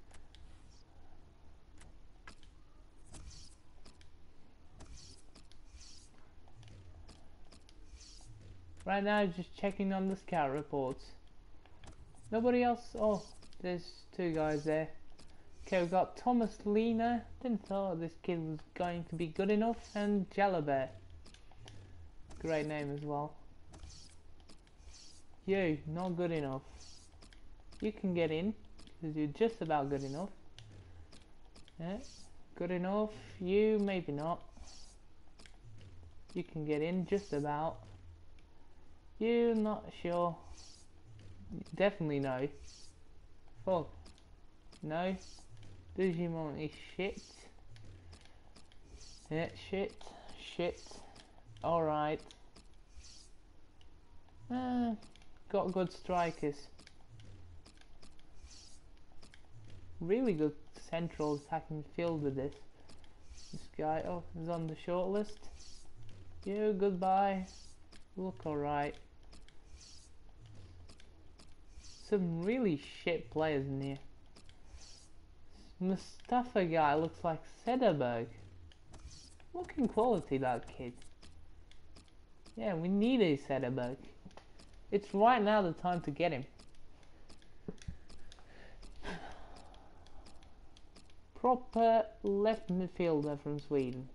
Right now just checking on the scout reports. Nobody else. Oh, there's two guys there. Okay, we've got Thomas Lena. Didn't thought this kid was going to be good enough. And Jalabert. Great name as well. You, not good enough. You can get in, because you're just about good enough. Yeah, good enough. You, maybe not. You can get in, just about. You, not sure. Definitely no. Fuck. No. Digimon is shit. Yeah, shit, shit. Alright. Uh, got good strikers. Really good central attacking field with this. This guy, oh, is on the short list. You, goodbye. Look alright. Some really shit players in here. Mustafa guy looks like Sederberg. Looking quality, that kid. Yeah, we need a Sederberg. It's right now the time to get him. Proper left midfielder from Sweden.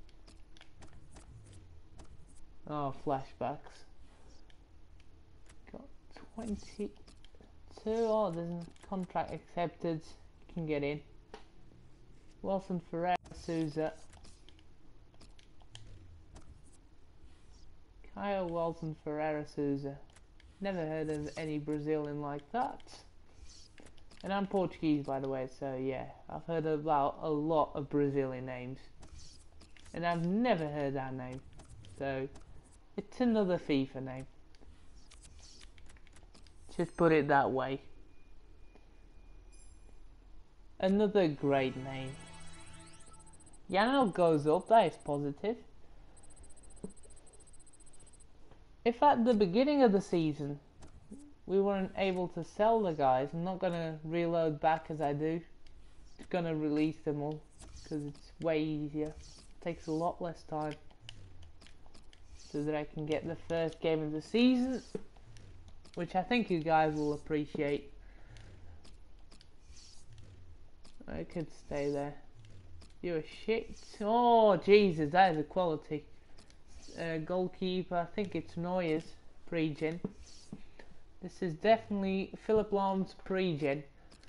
Oh, flashbacks. Got twenty-two. Oh, there's a contract accepted. You can get in. Wilson Ferreira Souza. Kyle Wilson Ferreira Souza. Never heard of any Brazilian like that. And I'm Portuguese, by the way, so yeah, I've heard about a lot of Brazilian names. And I've never heard that name. So, it's another FIFA name. Just put it that way. Another great name. Yanel goes up, that is positive. If at the beginning of the season we weren't able to sell the guys, I'm not going to reload back as I do. Just going to release them all because it's way easier. It takes a lot less time so that I can get the first game of the season, which I think you guys will appreciate. I could stay there. You're a shit. Oh, Jesus, that is a quality. Uh, goalkeeper, I think it's Neuer's Regen. This is definitely Philip Lahm's pre-gen.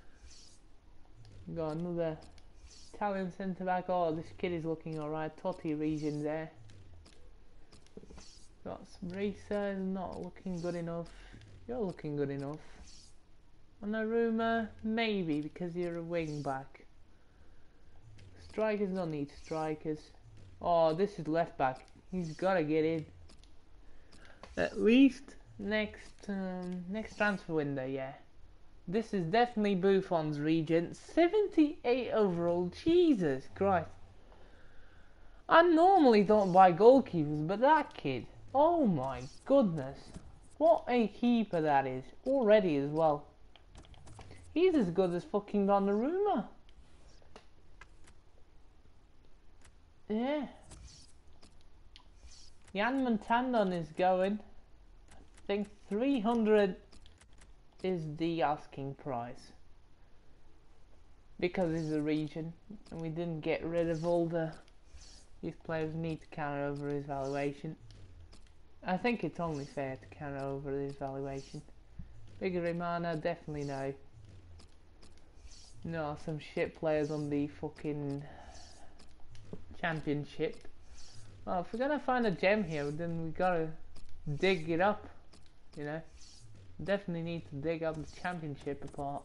Got another Italian centre back. Oh, this kid is looking alright. Totti Regen there. Got some Risa, is not looking good enough. You're looking good enough. Donnarumma, maybe because you're a wing back. Strikers don't need strikers. Oh, this is left back. He's gotta get in. At least next um, next transfer window, yeah. This is definitely Buffon's Regen. seventy-eight overall. Jesus Christ. I normally don't buy goalkeepers, but that kid, oh my goodness. What a keeper that is. Already as well. He's as good as fucking Donnarumma. Yeah. Jan Montandon is going. I think three hundred is the asking price. Because it's a region and we didn't get rid of all the youth players need to counter over his valuation. I think it's only fair to counter over his valuation. Bigger Imana, definitely no. No, some shit players on the fucking championship. Well, if we're gonna find a gem here, then we gotta dig it up, you know. Definitely need to dig up the championship apart.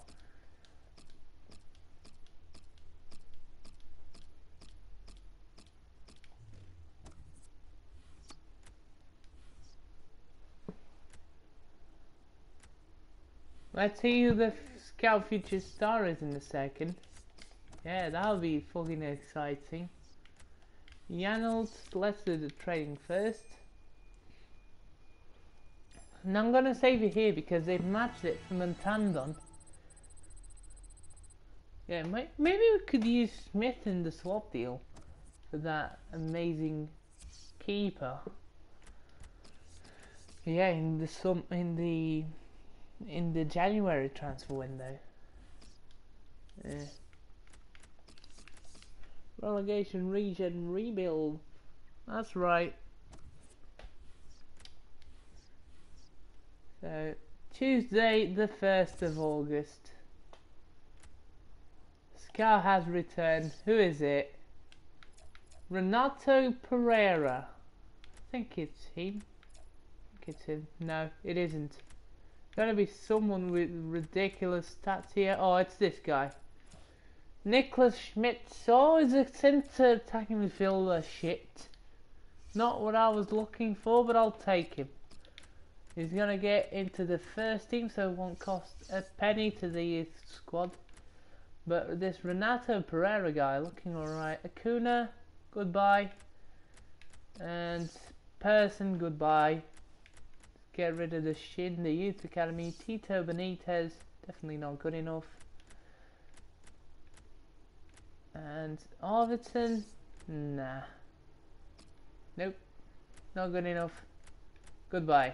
Let's see who the Scout Future Star is in a second. Yeah, that'll be fucking exciting. Janelt, let's do the trading first. And I'm gonna save it here because they've matched it for Montandon. Yeah, maybe we could use Smith in the swap deal for that amazing keeper. Yeah, in the sum in the in the January transfer window. Yeah. Relegation, Regen, rebuild. That's right. So Tuesday, the first of August. Scar has returned. Who is it? Renato Pereira. I think it's him. I think it's him. No, it isn't. Gotta be someone with ridiculous stats here. Oh, it's this guy. Nicholas Schmidt. So is a centre attacking midfielder. Shit. Not what I was looking for, but I'll take him. He's going to get into the first team, so it won't cost a penny to the youth squad. But this Renato Pereira guy looking alright. Acuna, goodbye. And Person, goodbye. Get rid of the Shin, the youth academy. Tito Benitez, definitely not good enough. And Arvidsson, nah. Nope, not good enough. Goodbye.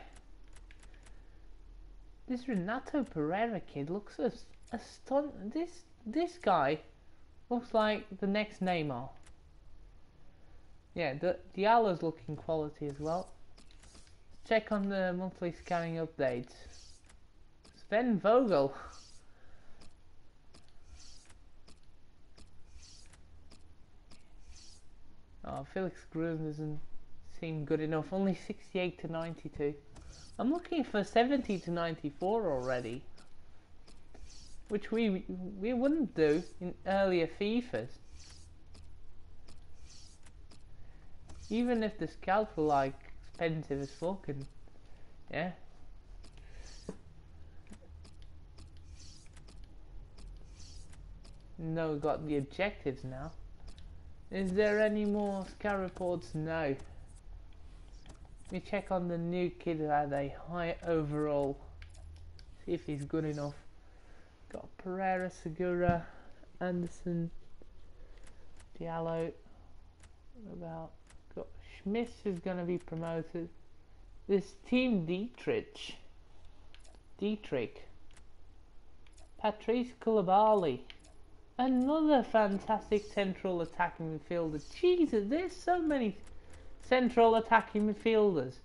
This Renato Pereira kid looks a, a stun. This this guy looks like the next Neymar. Yeah, the Diallo's looking quality as well. Check on the monthly scanning updates. Sven Vogel. Oh, Felix Gruen doesn't seem good enough. Only sixty-eight to ninety-two. I'm looking for seventy to ninety-four already, which we we wouldn't do in earlier FIFAs. Even if the scouts were like expensive as fuck, and yeah. No, we got the objectives now. Is there any more scout reports? No. Let me check on the new kid who had a high overall. See if he's good enough. Got Pereira, Segura, Anderson, Diallo. What about? Got Schmidt who's going to be promoted. This team Dietrich. Dietrich. Patrice Koulibaly. Another fantastic central attacking midfielder. Jesus, there's so many central attacking midfielders.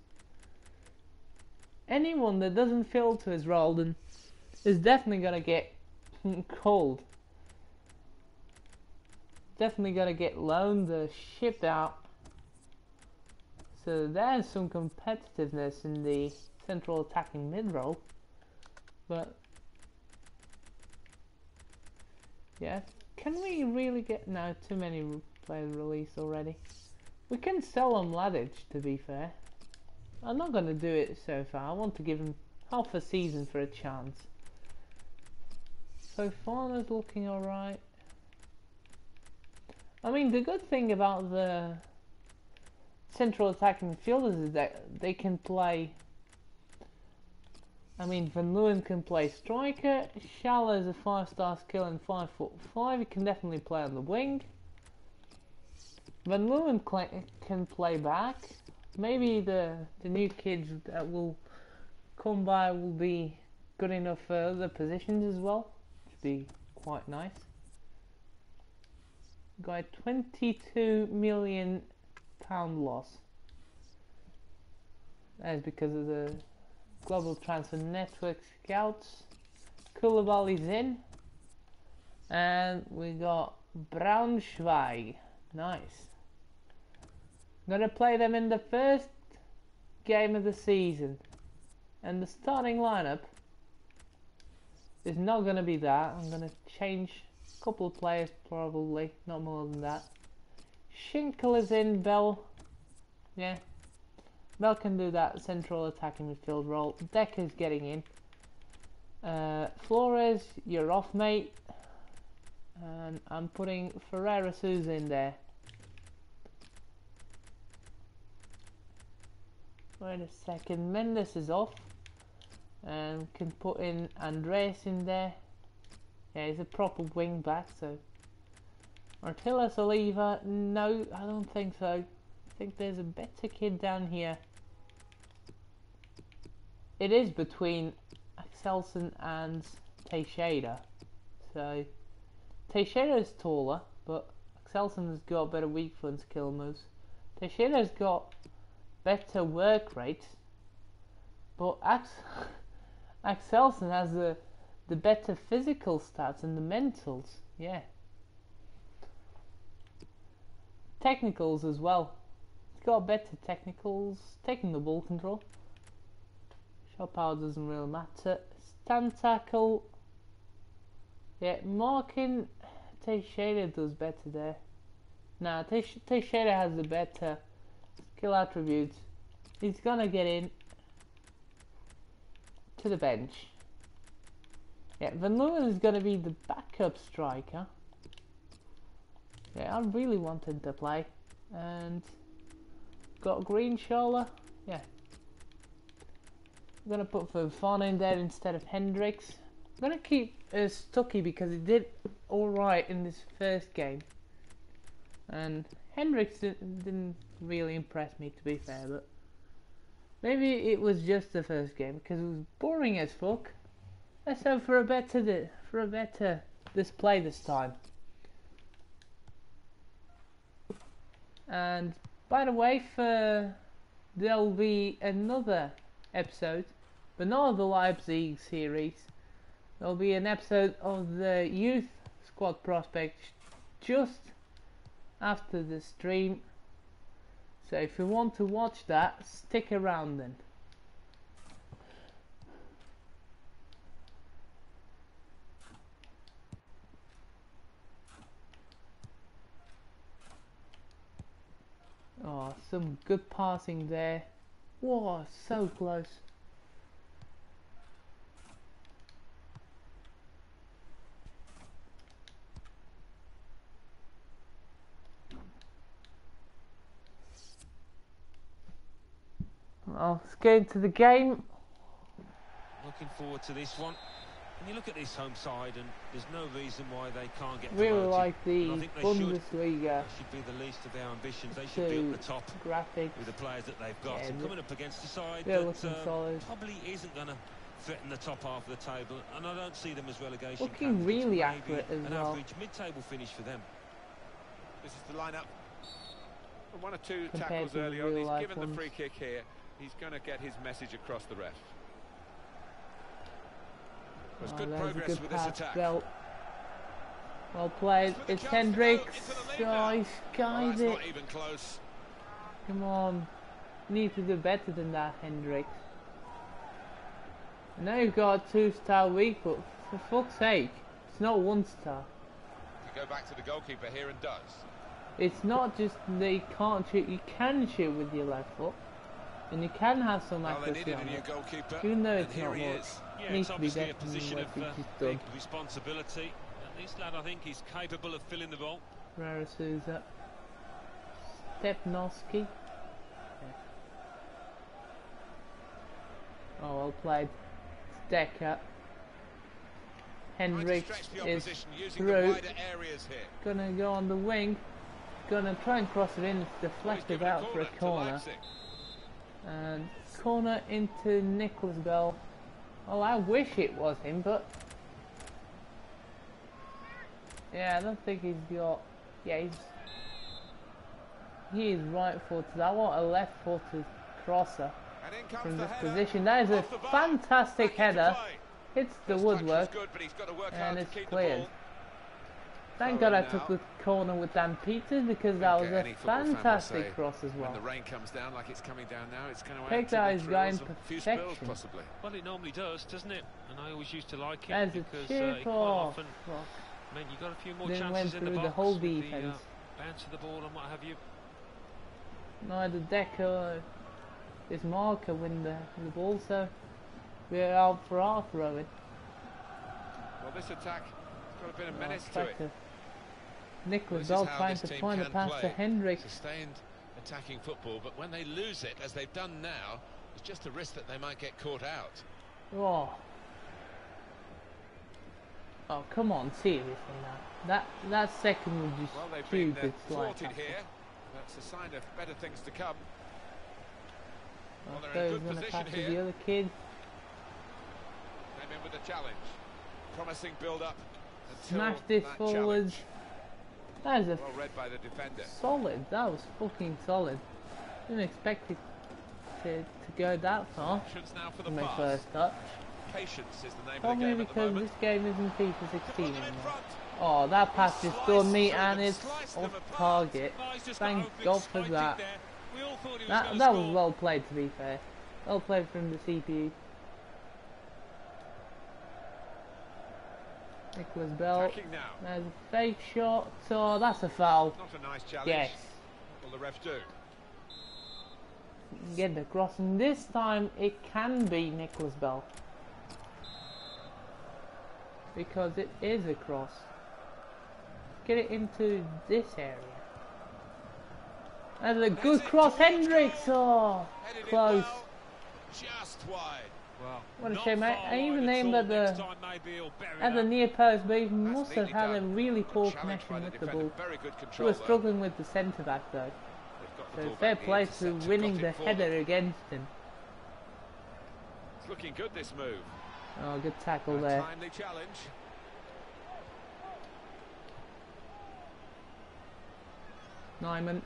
Anyone that doesn't fill to his role then is definitely going to get called. Definitely going to get loaned or shipped out. So there's some competitiveness in the central attacking mid role. But yeah, can we really get no too many players released already? We can sell on Mladic, to be fair. I'm not going to do it so far. I want to give him half a season for a chance. So Fana's looking alright. I mean, the good thing about the central attacking midfielders is that they can play. I mean, Van Leeuwen can play striker. Schala is a five-star skill and five foot five. He can definitely play on the wing. Van Leeuwen can play back. Maybe the the new kids that will come by will be good enough for other positions as well. Should be quite nice. Got a twenty-two million pound loss. That is because of the Global Transfer Network scouts. Koulibaly's in. And we got Braunschweig. Nice. Gonna play them in the first game of the season. And the starting lineup is not gonna be that. I'm gonna change a couple of players probably, not more than that. Schinkel is in, Bell. Yeah. Bell can do that central attacking midfield role. Decker's getting in. Uh, Flores, you're off, mate. And I'm putting Ferreira Souza in there. Wait a second. Mendes is off. And we can put in Andres in there. Yeah, he's a proper wing back, so. Martellus Oliva, no, I don't think so. I think there's a better kid down here. It is between Axelsen and Teixeira. So, Teixeira is taller, but Axelsen has got better weak foot and skill moves. Teixeira's got better work rate, but Ax Axelsen has the, the better physical stats and the mentals, yeah. Technicals as well. He's got better technicals, taking the ball control. Shot power doesn't really matter. Stand tackle. Yeah, marking Teixeira does better there. Nah, Teish Teixeira has the better skill attributes. He's gonna get in to the bench. Yeah, Van Leeuwen is gonna be the backup striker. Yeah, I really wanted to play. And got Green Shoulder. Yeah. I'm gonna put Fofana in there instead of Hendricks. I'm gonna keep uh, Stuckey because he did alright in this first game. And Hendricks didn't, didn't really impress me, to be fair, but maybe it was just the first game because it was boring as fuck. Let's hope for a better for a better display this time. And by the way, for there'll be another episode, but not of the Leipzig series. There'll be an episode of the youth squad prospects just after the stream. So if you want to watch that, stick around then. Oh, some good passing there. Whoa, so close. Well, let's get into the game. Looking forward to this one. When you look at this home side, and there's no reason why they can't get Really promoted. like the I think they Bundesliga. should, should be the least of their ambitions. They should be at the top graphics with the players that they've got. Yeah, and coming up against a side they're that looking uh, solid. probably isn't going to threaten the top half of the table, and I don't see them as relegation Looking candidates. really Maybe accurate as an well. average mid-table finish for them. This is the lineup. One or two Compared tackles to the earlier on. real He's life given the ones. free kick here. He's going to get his message across the ref. There's Oh, good there's a progress good with this pass, attack. Belt. Well played. With a It's chance to go Hendricks. into the lead Oh, now. he's Oh, skied that's it. not even close. Come on. Need to do better than that, Hendricks. I know you've got a two-star week, but for fuck's sake, it's not one star. You go back to the goalkeeper here and does. It's not just that you can't shoot, you can shoot with your left foot. And you can have some Well, they accuracy needed a on new it. goalkeeper, Even though and it's here not he much. is. Yeah, Needs it's to be obviously better a than position what of he's uh, just big done. responsibility. And this lad, I think, is capable of filling the role. Rara Souza. Stepnowski. Yeah. Oh, well played. Decker. Hendricks is through. Gonna go on the wing. Gonna try and cross it in. It's deflected out for a corner. And corner into Nicholas Bell. Oh, I wish it was him, but yeah, I don't think he's got. Yeah, he's he is right-footed. I want a left-footed crosser from this position. That is a fantastic header. Hits the woodwork and it's cleared. Thank God I took the corner with Dan Peters because that was a fantastic cross as well. When the rain comes down like it's coming down now, it's going to Picked out his guy in perfection. Possibly. Well, it normally does, doesn't it? And I always used to like it There's a because uh, chip it quite off. often meant you got a few more Then chances went in the through box the whole with the, defence. uh, bounce of the ball and what have you. Neither Decker is Marker win the, the ball, so we're out for our throwing. Well, this attack has got a bit of menace Oh, to it. Nicholas This is Bell how trying this to team find a can pass play. to Hendricks. Sustained attacking football, but when they lose it, as they've done now, it's just a risk that they might get caught out. Oh. Oh, come on, seriously now. That that second was just Well, they've been stupid uh, slide. thwarted here. That's a sign of better things to come. Well, Well, they're in he's good gonna position pass to here. the other kid. Came in with a challenge. Promising build-up until Smash this that forward. challenge. That is a Well read by the defender. solid. That was fucking solid. Didn't expect it to, to go that far Options now for the from my pass. first touch. Patience is the name Probably of the game because at the this moment. game isn't FIFA sixteen To put them in anymore. front. Oh, that pass just done me Sliced and through it's them, sliced off them apart. target. Oh, he's just Thank got open, God for spiked it that. there. We all thought he was That, gonna that was score. well played, to be fair. Well played from the C P U. Nicholas Bell. Attacking now. There's a fake shot. Oh, that's a foul. Not a nice challenge. Yes. What will the ref do? Get the cross, and this time it can be Nicholas Bell. Because it is a cross. Get it into this area. And a good cross, Hendricks! Oh, close. Well, just wide. Well, What a not shame. I, far I wide even at aimed all. at Next the time maybe he'll bury at the that. near post, but he That's must have neatly had a done. really poor Challenged by connection the with the defender. ball. Very good He control was there. struggling with the centre back though. They've got the So ball fair back. play The to interceptor winning got the it for header them. against him. It's looking good, this move. Oh, good tackle A there. timely challenge. Nyman.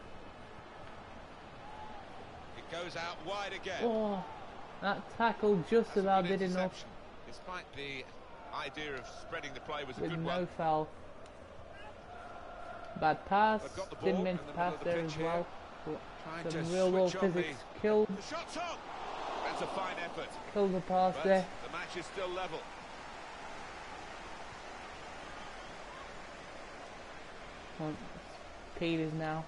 It goes out wide again. Oh, that tackle just That's a about good did enough interception. Despite the idea of spreading the play was a with good no one. foul. Bad pass. They've got the ball Didn't mean in to the pass middle of the there pitch as here. well. But Trying some to real world switch on physics the- killed, The shot's on. That's a fine effort. killed the pass But there. the match is still level. Oh, Peters now.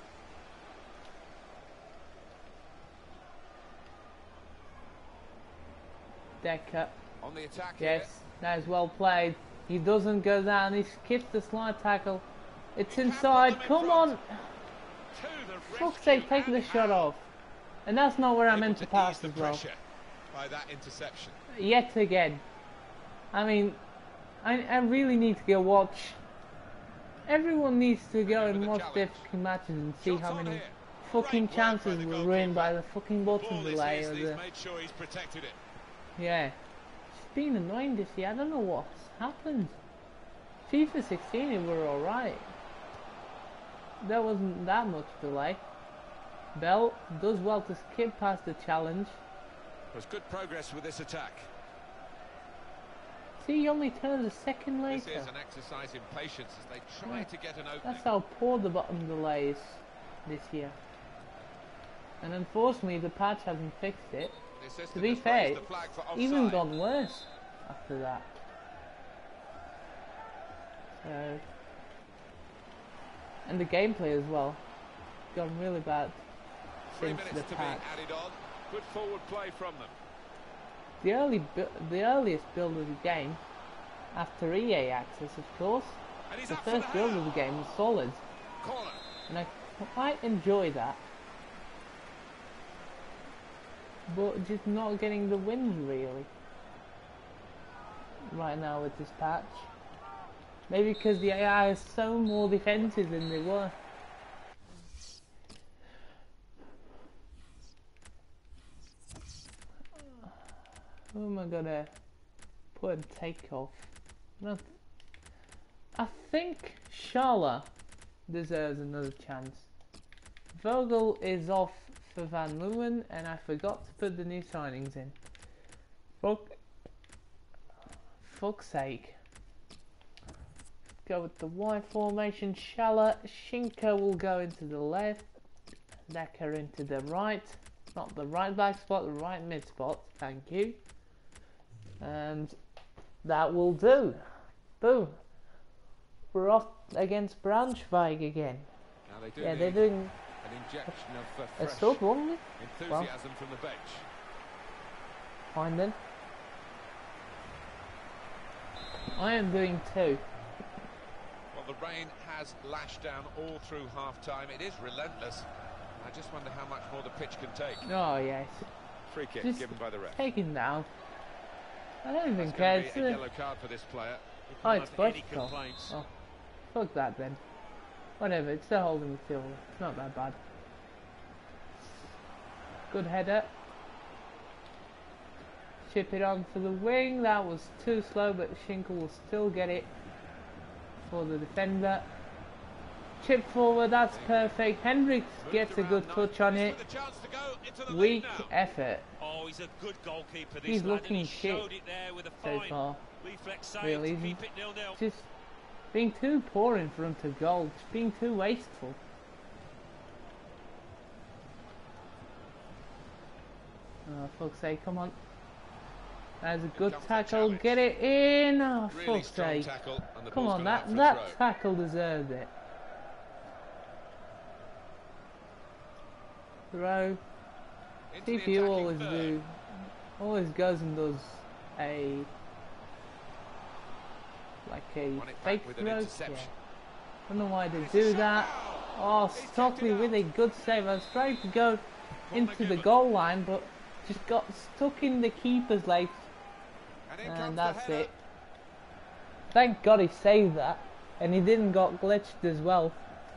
Decker. On the attack Yes, that is well played. He doesn't go down. He skips the slide tackle. It's He can inside. put them in Come front. on. here. To the Fuck's rescue sake, take and the shot out. off. And that's not where I Able meant to ease pass the as well. pressure by that interception. Yet again. I mean, I, I really need to go watch. Everyone needs to go Remember and the watch challenge. their fucking matches and see Shots how on many here. fucking Great work by chances the were ruined by goalkeeper. the fucking Ball bottom is delay his, or and he's the. made sure he's protected it. Yeah. It's been annoying this year. I don't know what's happened. FIFA sixteen, it were alright. There wasn't that much delay. Bell does well to skip past the challenge. There's good progress with this attack. See, he only turns a second This later. is an exercise in patience as they try Yeah. to get an opening. That's how poor the bottom delay is this year. And unfortunately, the patch hasn't fixed it. The assistant To be has fair, raised the flag for it's even offside. gone worse after that. So, and the gameplay as well, gone really bad Three since minutes the to be patch. added on. Good forward play from them. The early, bu the earliest build of the game, after E A access, of course, And he's the up for first the build header. of the game was solid, Corner. and I quite enjoy that. But just not getting the wins really right now with this patch. Maybe because the A I is so more defensive than they were. Who am I gonna put and take off? I, don't th I think Schala deserves another chance. Vogel is off for Van Leeuwen, and I forgot to put the new signings in. Fuck. Fuck's sake. Go with the Y formation. Schala, Schinker will go into the left, Decker into the right. Not the right back spot, the right mid spot. Thank you. And that will do. Boom. We're off against Braunschweig again. Now they do Yeah, need they're doing an injection of uh, a fresh sub, won't they? enthusiasm from the bench. Fine then. I am doing two. Well, the rain has lashed down all through half-time. It is relentless. I just wonder how much more the pitch can take. Oh yes. Free kick Just given by the ref. take him down. I don't even That's care. going It's to be a a- yellow card for this player. He Oh, can't it's have any Bushko. complaints. Oh, fuck that then. Whatever, it's still holding the field. It's not that bad. Good header. Chip it on for the wing. That was too slow, but Schinkel will still get it for the defender. Chip forward, that's perfect. Hendricks gets a good touch on it. With a chance to go into the lead Weak now. effort Oh, he's a good goalkeeper, this He's lad, looking and he shit showed it there with a so fine far. reflex save Real to easy. keep it nil nil. Just being too poor in front of goal. Just being too wasteful. Oh, fuck's sake, come on. That's a good tackle. Get it in. Oh, Really fuck's strong sake. tackle, and the Come ball's on, gone out that, for a that throw. tackle deserved it. Throw. Into C the P U attacking always third. do, always goes and does a, like a Won it fake back with an throw. Yeah. interception. I don't know why they It's a do shot that. now. Oh, He's Stockley taken with out. a good save. I was trying to go into the given. goal line, but just got stuck in the keeper's legs, And, in comes and the that's header. it. Thank God he saved that, and he didn't got glitched as well.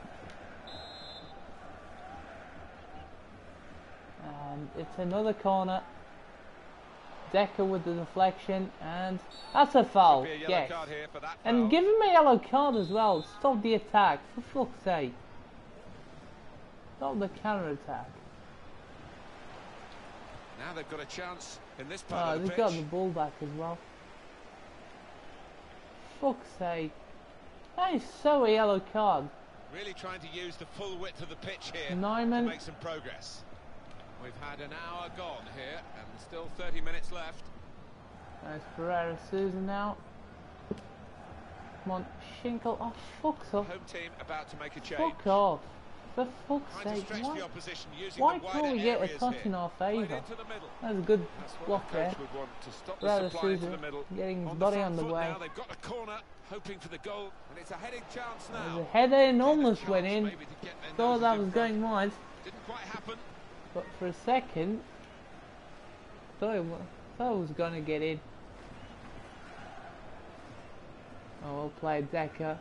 And it's another corner. Decker with the deflection, and that's a foul. Could be a yellow Yes, card here for that and foul. give him a yellow card as well. Stop the attack, for fuck's sake. Stop the counter attack. Now they've got a chance in this Oh, part of the they've pitch. got the ball back as well. Fuck's sake. That is so a yellow card. Really trying to use the full width of the pitch here Neumann. to make some progress. We've had an hour gone here and still thirty minutes left. There's Pereira Souza now. Come on, Schinkel. Oh, fuck's off. Home team about to make a change. Fuck off. For fuck's Trying to sake. stretch Why, the opposition using why the wider can't we get a areas touch here. in our Played favour? into the middle. That was a good That's what block the there. coach would want, to stop the Pereira supply into Souza the middle. getting his On body front on the foot way. now, they've got a corner, hoping for the goal, and it's a heading chance now. The header and Had a almost chance went in. maybe to get their Thought noses that in was front. going wide, Didn't quite happen. but for a second, thought it was, thought it was going to get in. Oh, well played, Decker.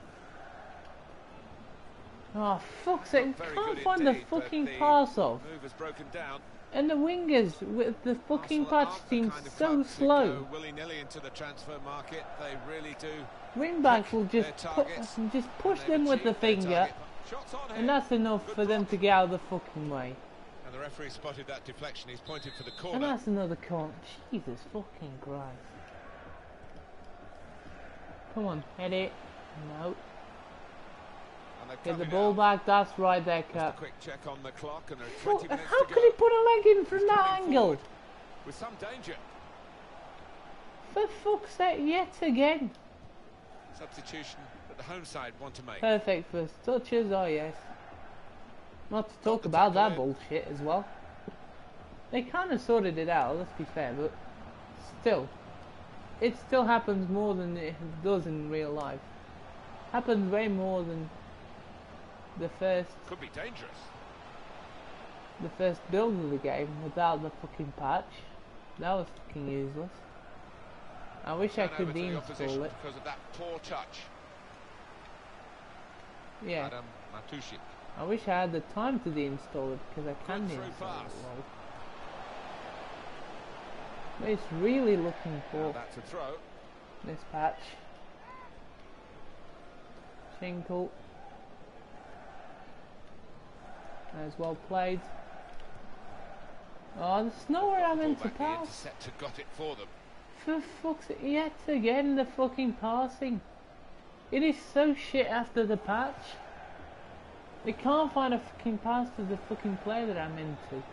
Oh, fuck's sake, Very can't good find indeed, the but fucking the pass off. Move has broken down. And the wingers with the fucking Arsenal patch aren't the seems kind of so club to slow. go willy-nilly into the transfer market. They really do. Wingbacks will their just pu targets, just push They've them with the achieved their finger, target. Shots on and here. that's enough Good for them block. to get out of the fucking way. And the referee spotted that deflection. He's pointed for the And corner. that's another corner. Jesus fucking Christ. Come on, head it. No. And they're Get the coming ball out. back, that's right there, Just a Cut. quick check on the clock, and there are Fuck, twenty minutes how to could go. he put a leg in from He's that coming angle? forward with some danger. For fuck's sake, yet again. Substitution that the home side want to make. Perfect first touches, oh yes. Not to talk the about that tackle in. bullshit as well. They kind of sorted it out, let's be fair, but still. It still happens more than it does in real life. Happens way more than the first Could be dangerous. the first build of the game without the fucking patch. That was fucking useless. I wish I Turn could over to the deinstall opposition it. because of that poor touch. Yeah. Adam Matusic. I wish I had the time to deinstall it because I can Good through deinstall pass. it. Well. But it's really looking Now for that's a throw. this patch. Schinkel. As well played. Oh, there's nowhere I'm meant to Fullback, the pass. interceptor got it for them. For fuck's sake, yet again the fucking passing. It is so shit after the patch. They can't find a fucking pass to the fucking player that I'm into.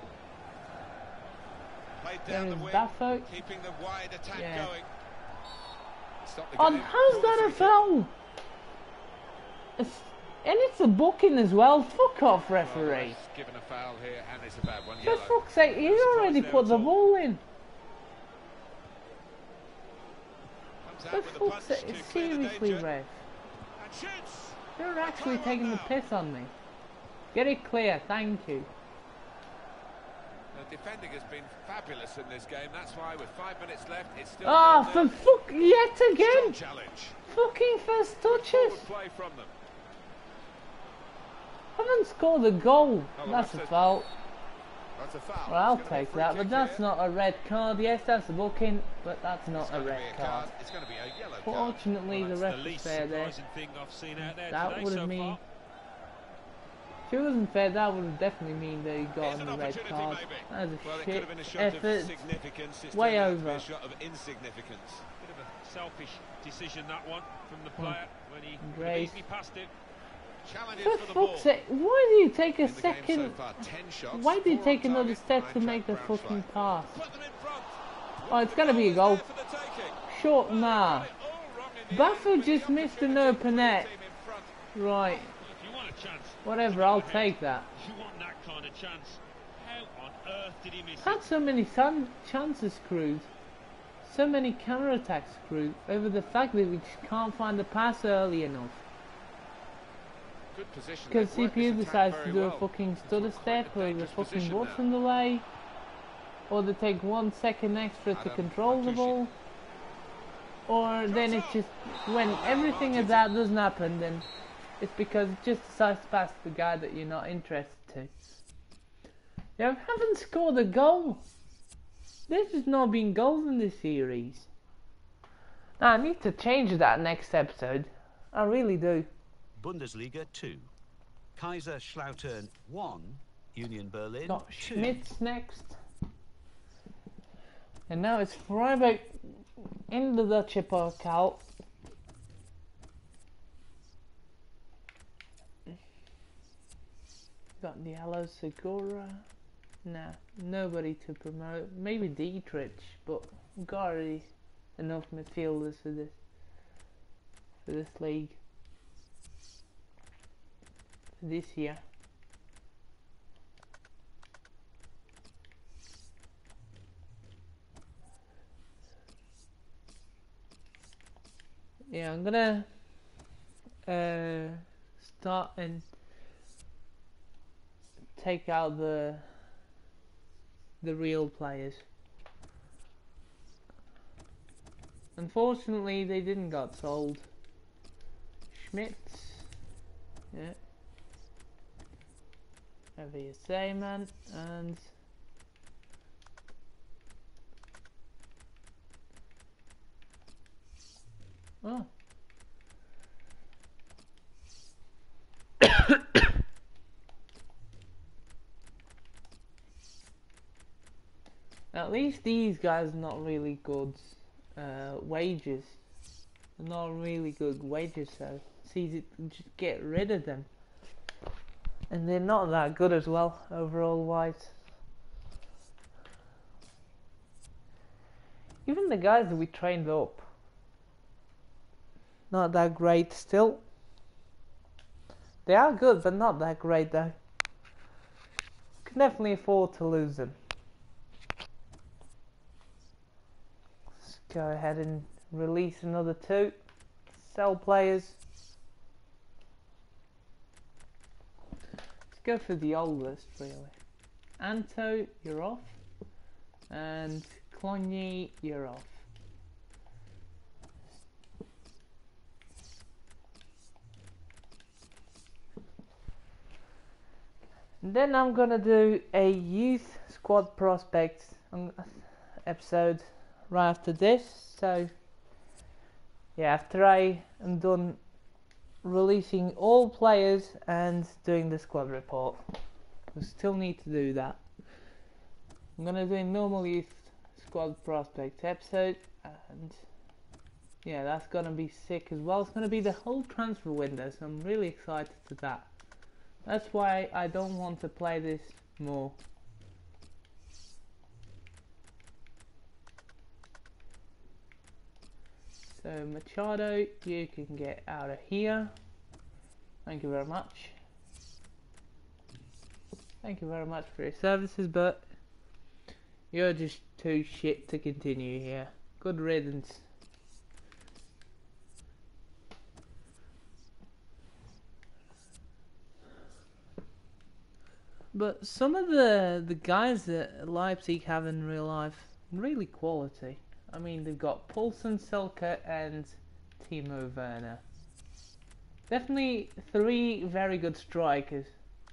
Played There down is the wing, Baffo. keeping the wide attack Yeah. going. Stop the Oh, game. how's Pull that the a free kick. foul? It's, and it's a booking as well. Fuck off, Well, referee. he's given a foul here, and it's a bad one. For Yellow. fuck's sake, he's surprise already there put at the all. ball in. Comes For out with a fuck's punch sake, to clear the seriously, danger. ref. And shoots. You're actually Try taking one the now. piss on me. Get it clear, thank you. The defending has been fabulous in this game. That's why, with five minutes left, it's still. Ah, nil for nil. fuck, yet Strong again. challenge. Fucking first Forward touches. play from them. Haven't scored a goal. Oh, well, That's a that's a- foul. That's a foul. Well, I'll It's gonna be a take free that, kick but that's here. not a red card. Yes, that's a booking, but that's It's not a gonna be red a card. It's going to be a yellow card. Fortunately, Well, the that's ref the was least fair there. surprising thing I've seen out there That today would so have mean. far. If it wasn't fair, that would have definitely mean that he got Here's on an the red opportunity, card. maybe. That was a Well, it could shit have been a shot effort. of significance. It's Way turned out to be over. a shot of insignificance. Bit of a selfish decision, that one, from the Come on. player when he could have Grace. easily passed it. Challenges For for the ball. fuck's sake, why do you take a In the game second? so far, ten shots, Why do you four take on another target, step nine to make the track fucking Braunschweig. pass? Put them in front. Oh, it's gonna be a goal. Short, nah. Buffer just missed an open net. Right. Whatever, I'll take that. You want that kind of chance. How on earth did he miss Had it? so many sun chances screwed. So many counter-attacks screwed over the fact that we just can't find the pass early enough. Good position. Because They've worked C P U this attack decides to very do well. a fucking It's stutter quite step, a or the dangerous fucking position ball's now. in the way, or they take one second extra to Adam control the Matushi. ball, or then it's just, when everything of that doesn't happen, then it's because it just decides to pass the guy that you're not interested to. You haven't scored a goal. There's just not been goals in this series. Now, I need to change that next episode. I really do. Bundesliga two. Kaiserslautern one. Union Berlin Got two. Schmitz next. And now it's Freiburg in the Dutch Pokal. Got Diallo, Segura. Nah, nobody to promote. Maybe Dietrich, but we've got already enough midfielders for this for this league for this year. Yeah, I'm gonna uh, start and take out the the real players. Unfortunately, they didn't got sold. Schmitz, yeah, whatever you say, man, and oh. At least these guys are not really good uh, wages. They're not really good wages, so it's easy to just get rid of them. And they're not that good as well, overall wise. Even the guys that we trained up, not that great still. They are good, but not that great though. Can definitely afford to lose them. Let's go ahead and release another two. Sell players. Let's go for the oldest, really. Anto, you're off. And Cloney, you're off. And then I'm gonna do a youth squad prospects episode right after this. So yeah, after I am done releasing all players and doing the squad report, we still need to do that. I'm gonna do a normal youth squad prospects episode, and yeah, that's gonna be sick as well. It's gonna be the whole transfer window, so I'm really excited to that. That's why I don't want to play this more. So Machado, you can get out of here. Thank you very much. Thank you very much for your services, but you're just too shit to continue here. Good riddance. But some of the the guys that Leipzig have in real life, really quality. I mean, they've got Poulsen, Selke, and Timo Werner. Definitely three very good strikers.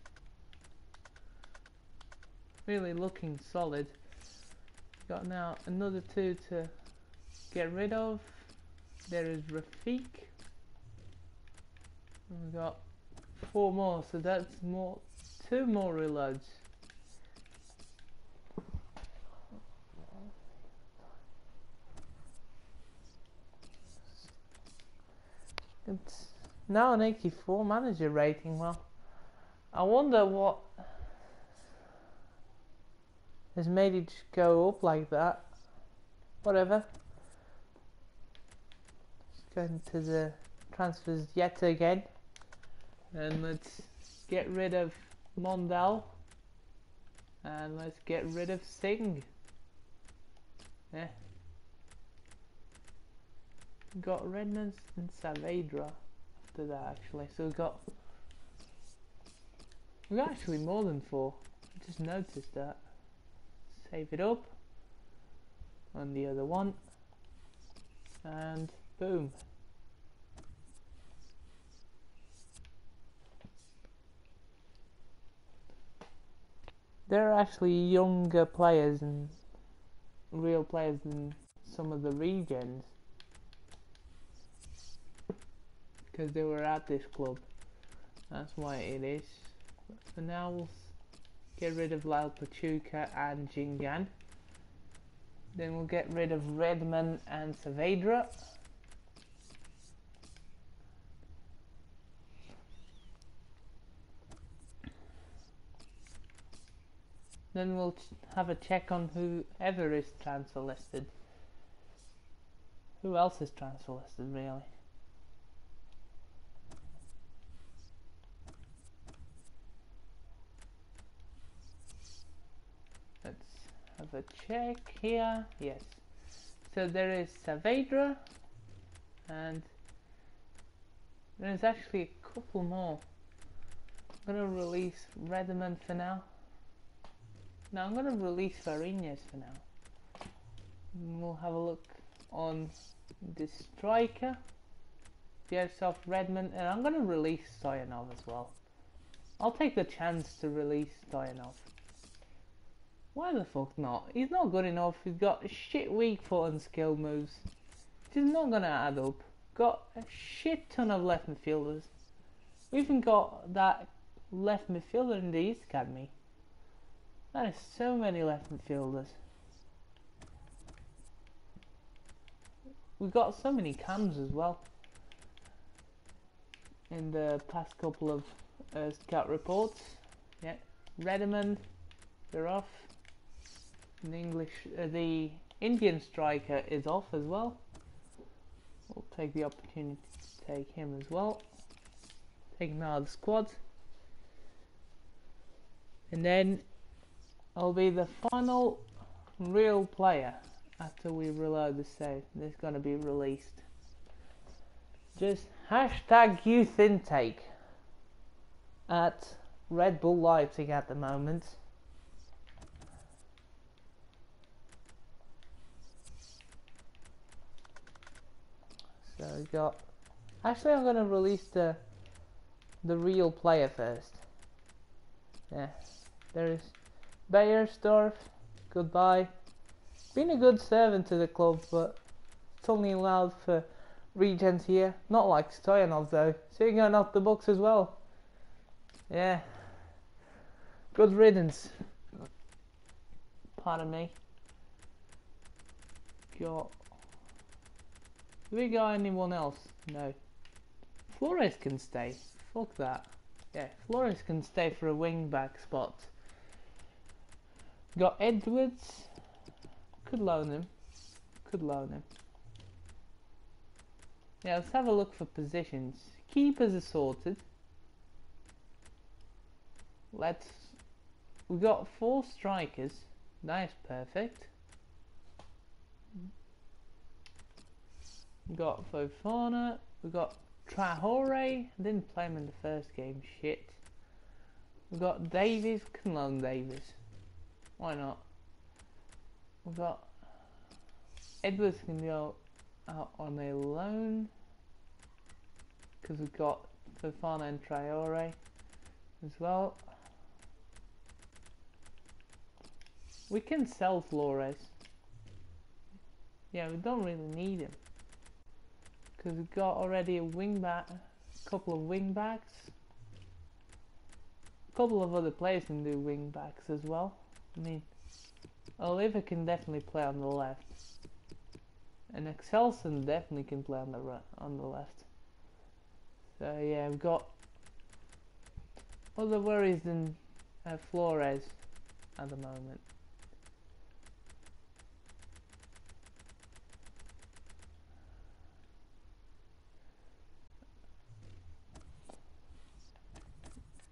Really looking solid. Got now another two to get rid of. There is Rafik. And we've got four more, so that's more. Two more reloads. It's now an eighty-four manager rating. Well, I wonder what has made it just go up like that. whatever. Let's go into the transfers yet again. And let's get rid of Mondal. And let's get rid of Singh. Yeah. Got Redmond and Saavedra after that actually. So we got we got actually more than four. I just noticed that. Save it up on the other one. And boom. They're actually younger players and real players than some of the Regens, because they were at this club. That's why it is. But for now, we'll get rid of Lal Pachuca and Jingan. Then we'll get rid of Redmond and Saavedra. Then we'll have a check on whoever is transfer listed. Who else is transfer listed, really? Let's have a check here. Yes. So there is Saavedra, and there's actually a couple more. I'm gonna release Redmond for now. Now I'm going to release Fariñas for now. And we'll have a look on the striker. Biersoft, Redmond, and I'm going to release Stoyanov as well. I'll take the chance to release Stoyanov. Why the fuck not? He's not good enough. He's got shit weak foot and skill moves. Which is not going to add up. Got a shit ton of left midfielders. We even got that left midfielder in the East Academy. That is so many left midfielders. We've got so many cams as well. In the past couple of uh, scout reports. Yeah, Redmond, they're off. And the English, uh, the Indian striker is off as well. We'll take the opportunity to take him as well. Take him out of the squad. And then I'll be the final real player after we reload the save. This is going to be released. Just hashtag youth intake at Red Bull Leipzig at the moment. So we got. Actually, I'm going to release the the real player first. Yeah, there is. Bayersdorf, goodbye. Been a good servant to the club, but it's only allowed for Regens here. Not like Stoyanov though, so you're going off the books as well. Yeah. Good riddance. Pardon me. Got. Do we got anyone else? No. Flores can stay. Fuck that. Yeah, Flores can stay for a wing back spot. Got Edwards. Could loan him. Could loan him. Yeah, let's have a look for positions. Keepers are sorted. Let's. We got four strikers. Nice, perfect. We got Fofana. We got Traore. Didn't play him in the first game. Shit. We got Davies. Can loan Davies. Why not? We've got Edwards can go out on a loan because we've got Fofana and Traore as well. We can sell Flores. Yeah, we don't really need him because we've got already a wing back, a couple of wing backs. A couple of other players can do wing backs as well. I mean, Oliver can definitely play on the left, and Excelson definitely can play on the right, on the left. So yeah, we've got other worries than uh, Flores at the moment.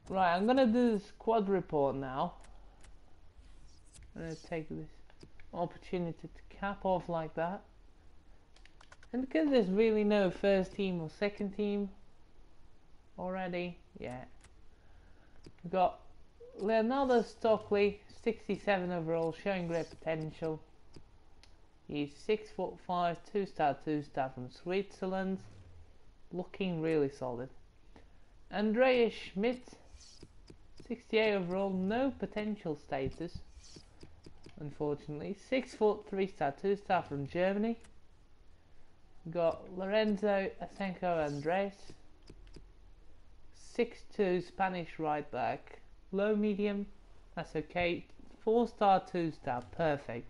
Right, I'm gonna do the squad report now. I'm gonna take this opportunity to cap off like that. And because there's really no first team or second team already, yeah. We've got Leonardo Stockley, sixty-seven overall, showing great potential. He's six foot five, two star, two star from Switzerland, looking really solid. Andreas Schmidt, sixty-eight overall, no potential status, unfortunately. Six foot, three star, two star from Germany. Got Lorenzo Asenko Andres, six two Spanish right back, low medium, that's okay. Four star, two star, perfect.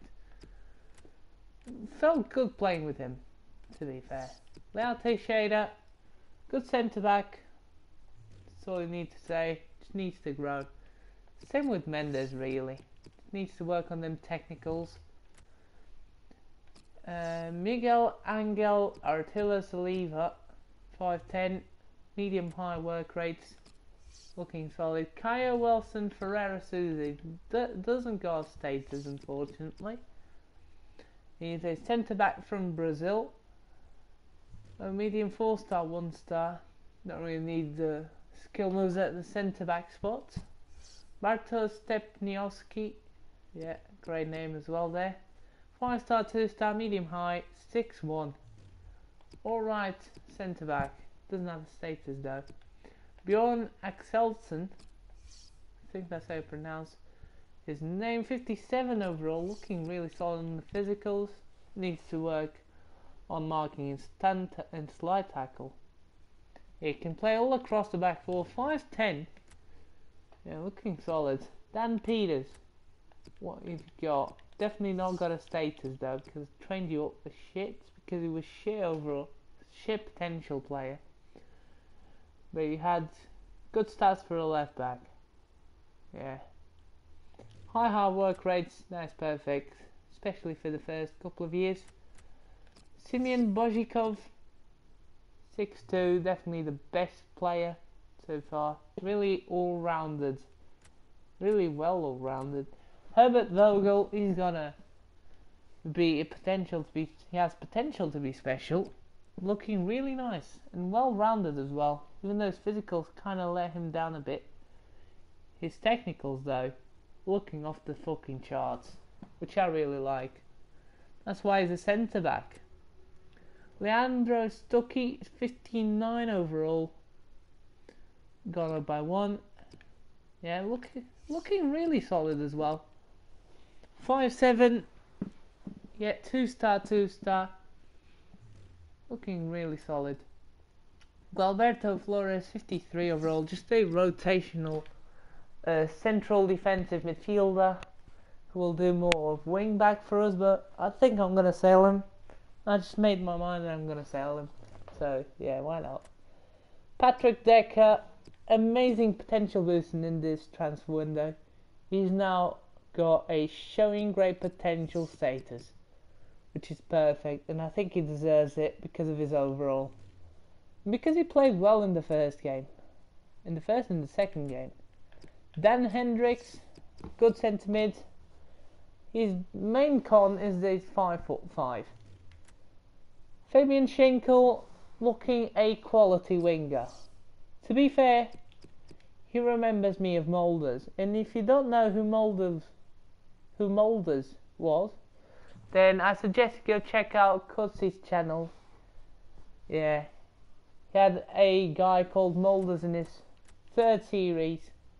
Felt good playing with him, to be fair. Leal Teixeira, good centre back. That's all you need to say. Just needs to grow. Same with Mendes, really. Just needs to work on them technicals. Uh, Miguel Angel Artilla Saliva, five ten, medium high work rates, looking solid. Kaya Wilson Ferreira Suzy doesn't got status, unfortunately. He's a centre back from Brazil. A medium four star, one star. Don't really need the skill moves at the centre back spot. Bartosz Stepniowski, yeah, great name as well there. five star, two star, medium high, six one. Alright, centre back. Doesn't have a status though. Bjorn Axelsen, I think that's how you pronounce his name, fifty-seven overall, looking really solid in the physicals. Needs to work on marking and stand and slide tackle. He can play all across the back four, five ten. Yeah, looking solid. Dan Peters, what you've got? Definitely not got a status though, because I trained you up for shit, because he was shit overall, shit potential player. But he had good stats for a left back. Yeah. High hard work rates, that's perfect, especially for the first couple of years. Simeon Bozhikov, six two, definitely the best player so far. Really all-rounded, really well all-rounded. Herbert Vogel, he's gonna be a potential to be, he has potential to be special. Looking really nice and well-rounded as well, even though his physicals kind of let him down a bit. His technicals though, looking off the fucking charts, which I really like. That's why he's a centre back. Leandro Stuckey, fifty-nine overall, gone up by one. Yeah, look, looking really solid as well. five seven, yeah, two star, two star, looking really solid. Gualberto Flores, fifty-three overall, just a rotational uh, central defensive midfielder who will do more of wing back for us, but I think I'm going to sell him. I just made my mind that I'm going to sell him, so yeah, why not. Patrick Decker, amazing potential boosting in this transfer window. He's now got a showing great potential status, which is perfect, and I think he deserves it because of his overall. And because he played well in the first game, in the first and the second game. Dan Hendricks, good centre mid. His main con is that he's five foot five. Fabian Schenkel, looking a quality winger. To be fair, he remembers me of Moulders, and if you don't know who Moulders, who Moulders was, then I suggest you go check out Kutsy's channel. Yeah, he had a guy called Moulders in his third series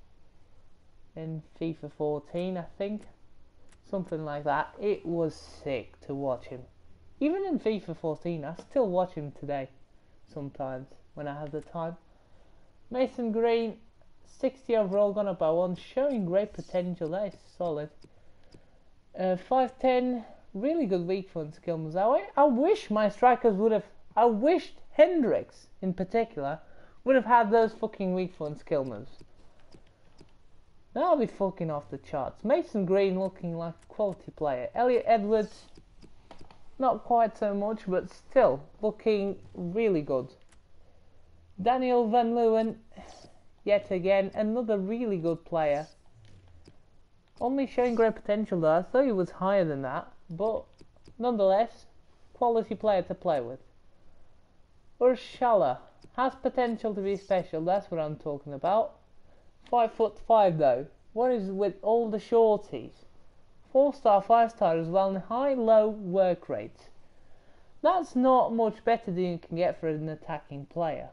in FIFA fourteen, I think, something like that. It was sick to watch him. Even in FIFA fourteen, I still watch him today, sometimes, when I have the time. Mason Green, sixty overall, gone up by one, showing great potential, that is solid. Uh, five ten, really good weak foot skill moves. I, I wish my strikers would have, I wished Hendricks, in particular, would have had those fucking weak foot skill moves. That'll be fucking off the charts. Mason Green looking like a quality player. Elliot Edwards, not quite so much, but still looking really good. Daniel Van Leeuwen, yet again, another really good player. Only showing great potential though. I thought he was higher than that, but nonetheless, quality player to play with. Urshala has potential to be special, that's what I'm talking about. Five foot five though. What is with all the shorties? Four star, five star as well, and high low work rates. That's not much better than you can get for an attacking player.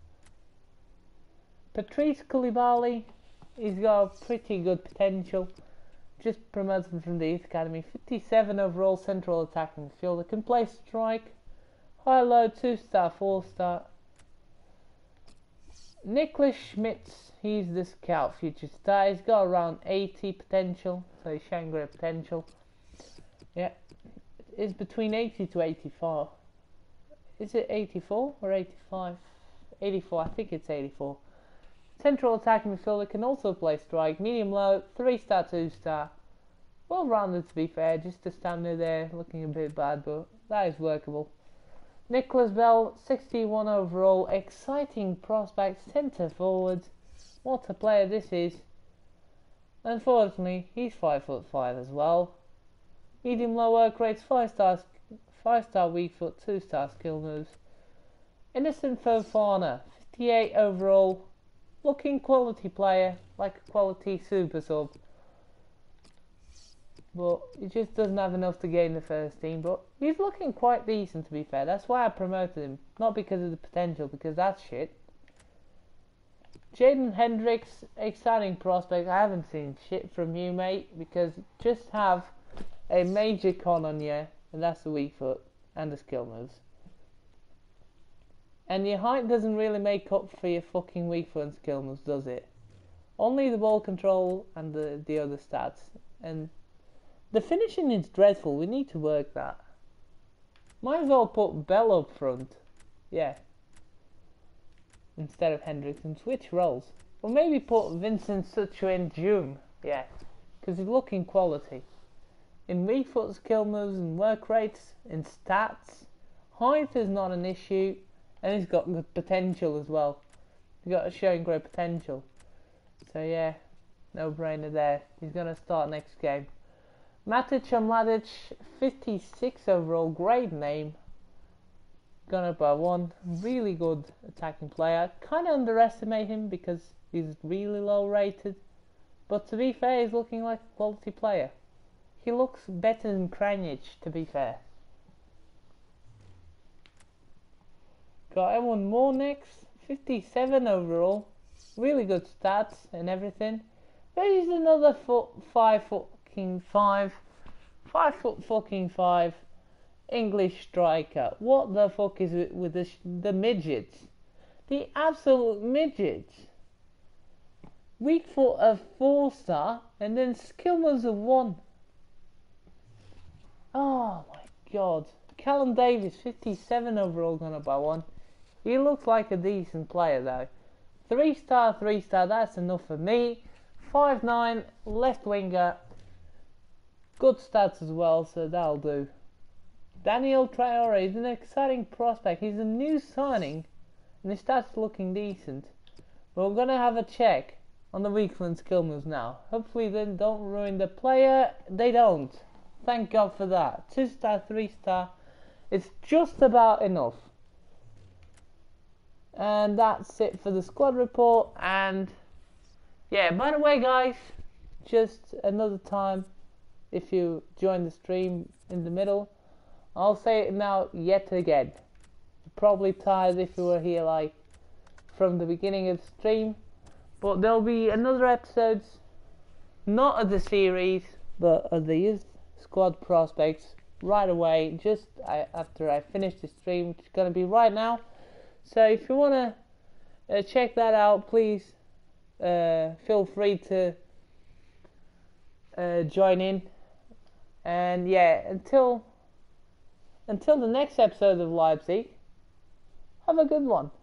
Patrice Koulibaly, he's got pretty good potential. Just promoted from the youth academy. fifty-seven overall central attacking midfielder. Can play strike. High low, two star, four star. Nicholas Schmitz, he's the scout future star. He's got around eighty potential, so he's showing great potential. Yeah, it's between eighty to eighty-four. Is it eighty-four or eighty-five? eighty-four, I think it's eighty-four. Central attacking midfielder, can also play strike. Medium low, three star, two star. Well rounded to be fair, just to stand there looking a bit bad, but that is workable. Nicholas Bell, sixty-one overall, exciting prospect, centre forward. What a player this is. Unfortunately, he's five foot five as well. Medium low work rates, five stars, five star weak foot, two star skill moves. Innocent Fofana, fifty-eight overall, looking quality player, like a quality super sub. But he just doesn't have enough to get in the first team. But he's looking quite decent, to be fair. That's why I promoted him. Not because of the potential, because that's shit. Jaden Hendricks, exciting prospect. I haven't seen shit from you, mate. Because you just have a major con on you. And that's the weak foot and the skill moves. And your height doesn't really make up for your fucking weak foot and skill moves, does it? Only the ball control and the, the other stats. And the finishing is dreadful. We need to work that. Might as well put Bell up front. Yeah. Instead of Hendricks, and switch roles. Or maybe put Vincent Suchuin Jum. Yeah. Because he's looking quality. In weak foot, skill moves and work rates, in stats. Height is not an issue. And he's got good potential as well. He's got showing great potential. So yeah. No brainer there. He's going to start next game. Matic Mladic, fifty-six overall, great name. Gone up by one. Really good attacking player. Kind of underestimate him because he's really low rated. But to be fair, he's looking like a quality player. He looks better than Kranjic, to be fair. Got everyone more next. fifty-seven overall. Really good stats and everything. But he's another foot, five foot. Five, five foot fucking five, English striker. What the fuck is it with the sh the midgets? The absolute midgets. Weak foot of four star, and then skill moves of one. Oh my god. Callum Davis, fifty-seven overall, gone up by one. He looks like a decent player though. Three star, three star. That's enough for me. Five nine, left winger. Good stats as well, so that'll do. Daniel Traore is an exciting prospect. He's a new signing, and his stats looking decent. But we're going to have a check on the weak foot and skill moves now. Hopefully they don't ruin the player. They don't. Thank God for that. Two star, three star. It's just about enough. And that's it for the squad report. And yeah, by the way guys, just another time, if you join the stream in the middle, I'll say it now yet again. You're probably tired if you were here like from the beginning of the stream, but there'll be another episodes, not of the series, but of the youth squad prospects right away, just I, after I finish the stream, which is going to be right now. So if you want to uh, check that out, please uh, feel free to uh, join in. And yeah, until until the next episode of Leipzig, have a good one.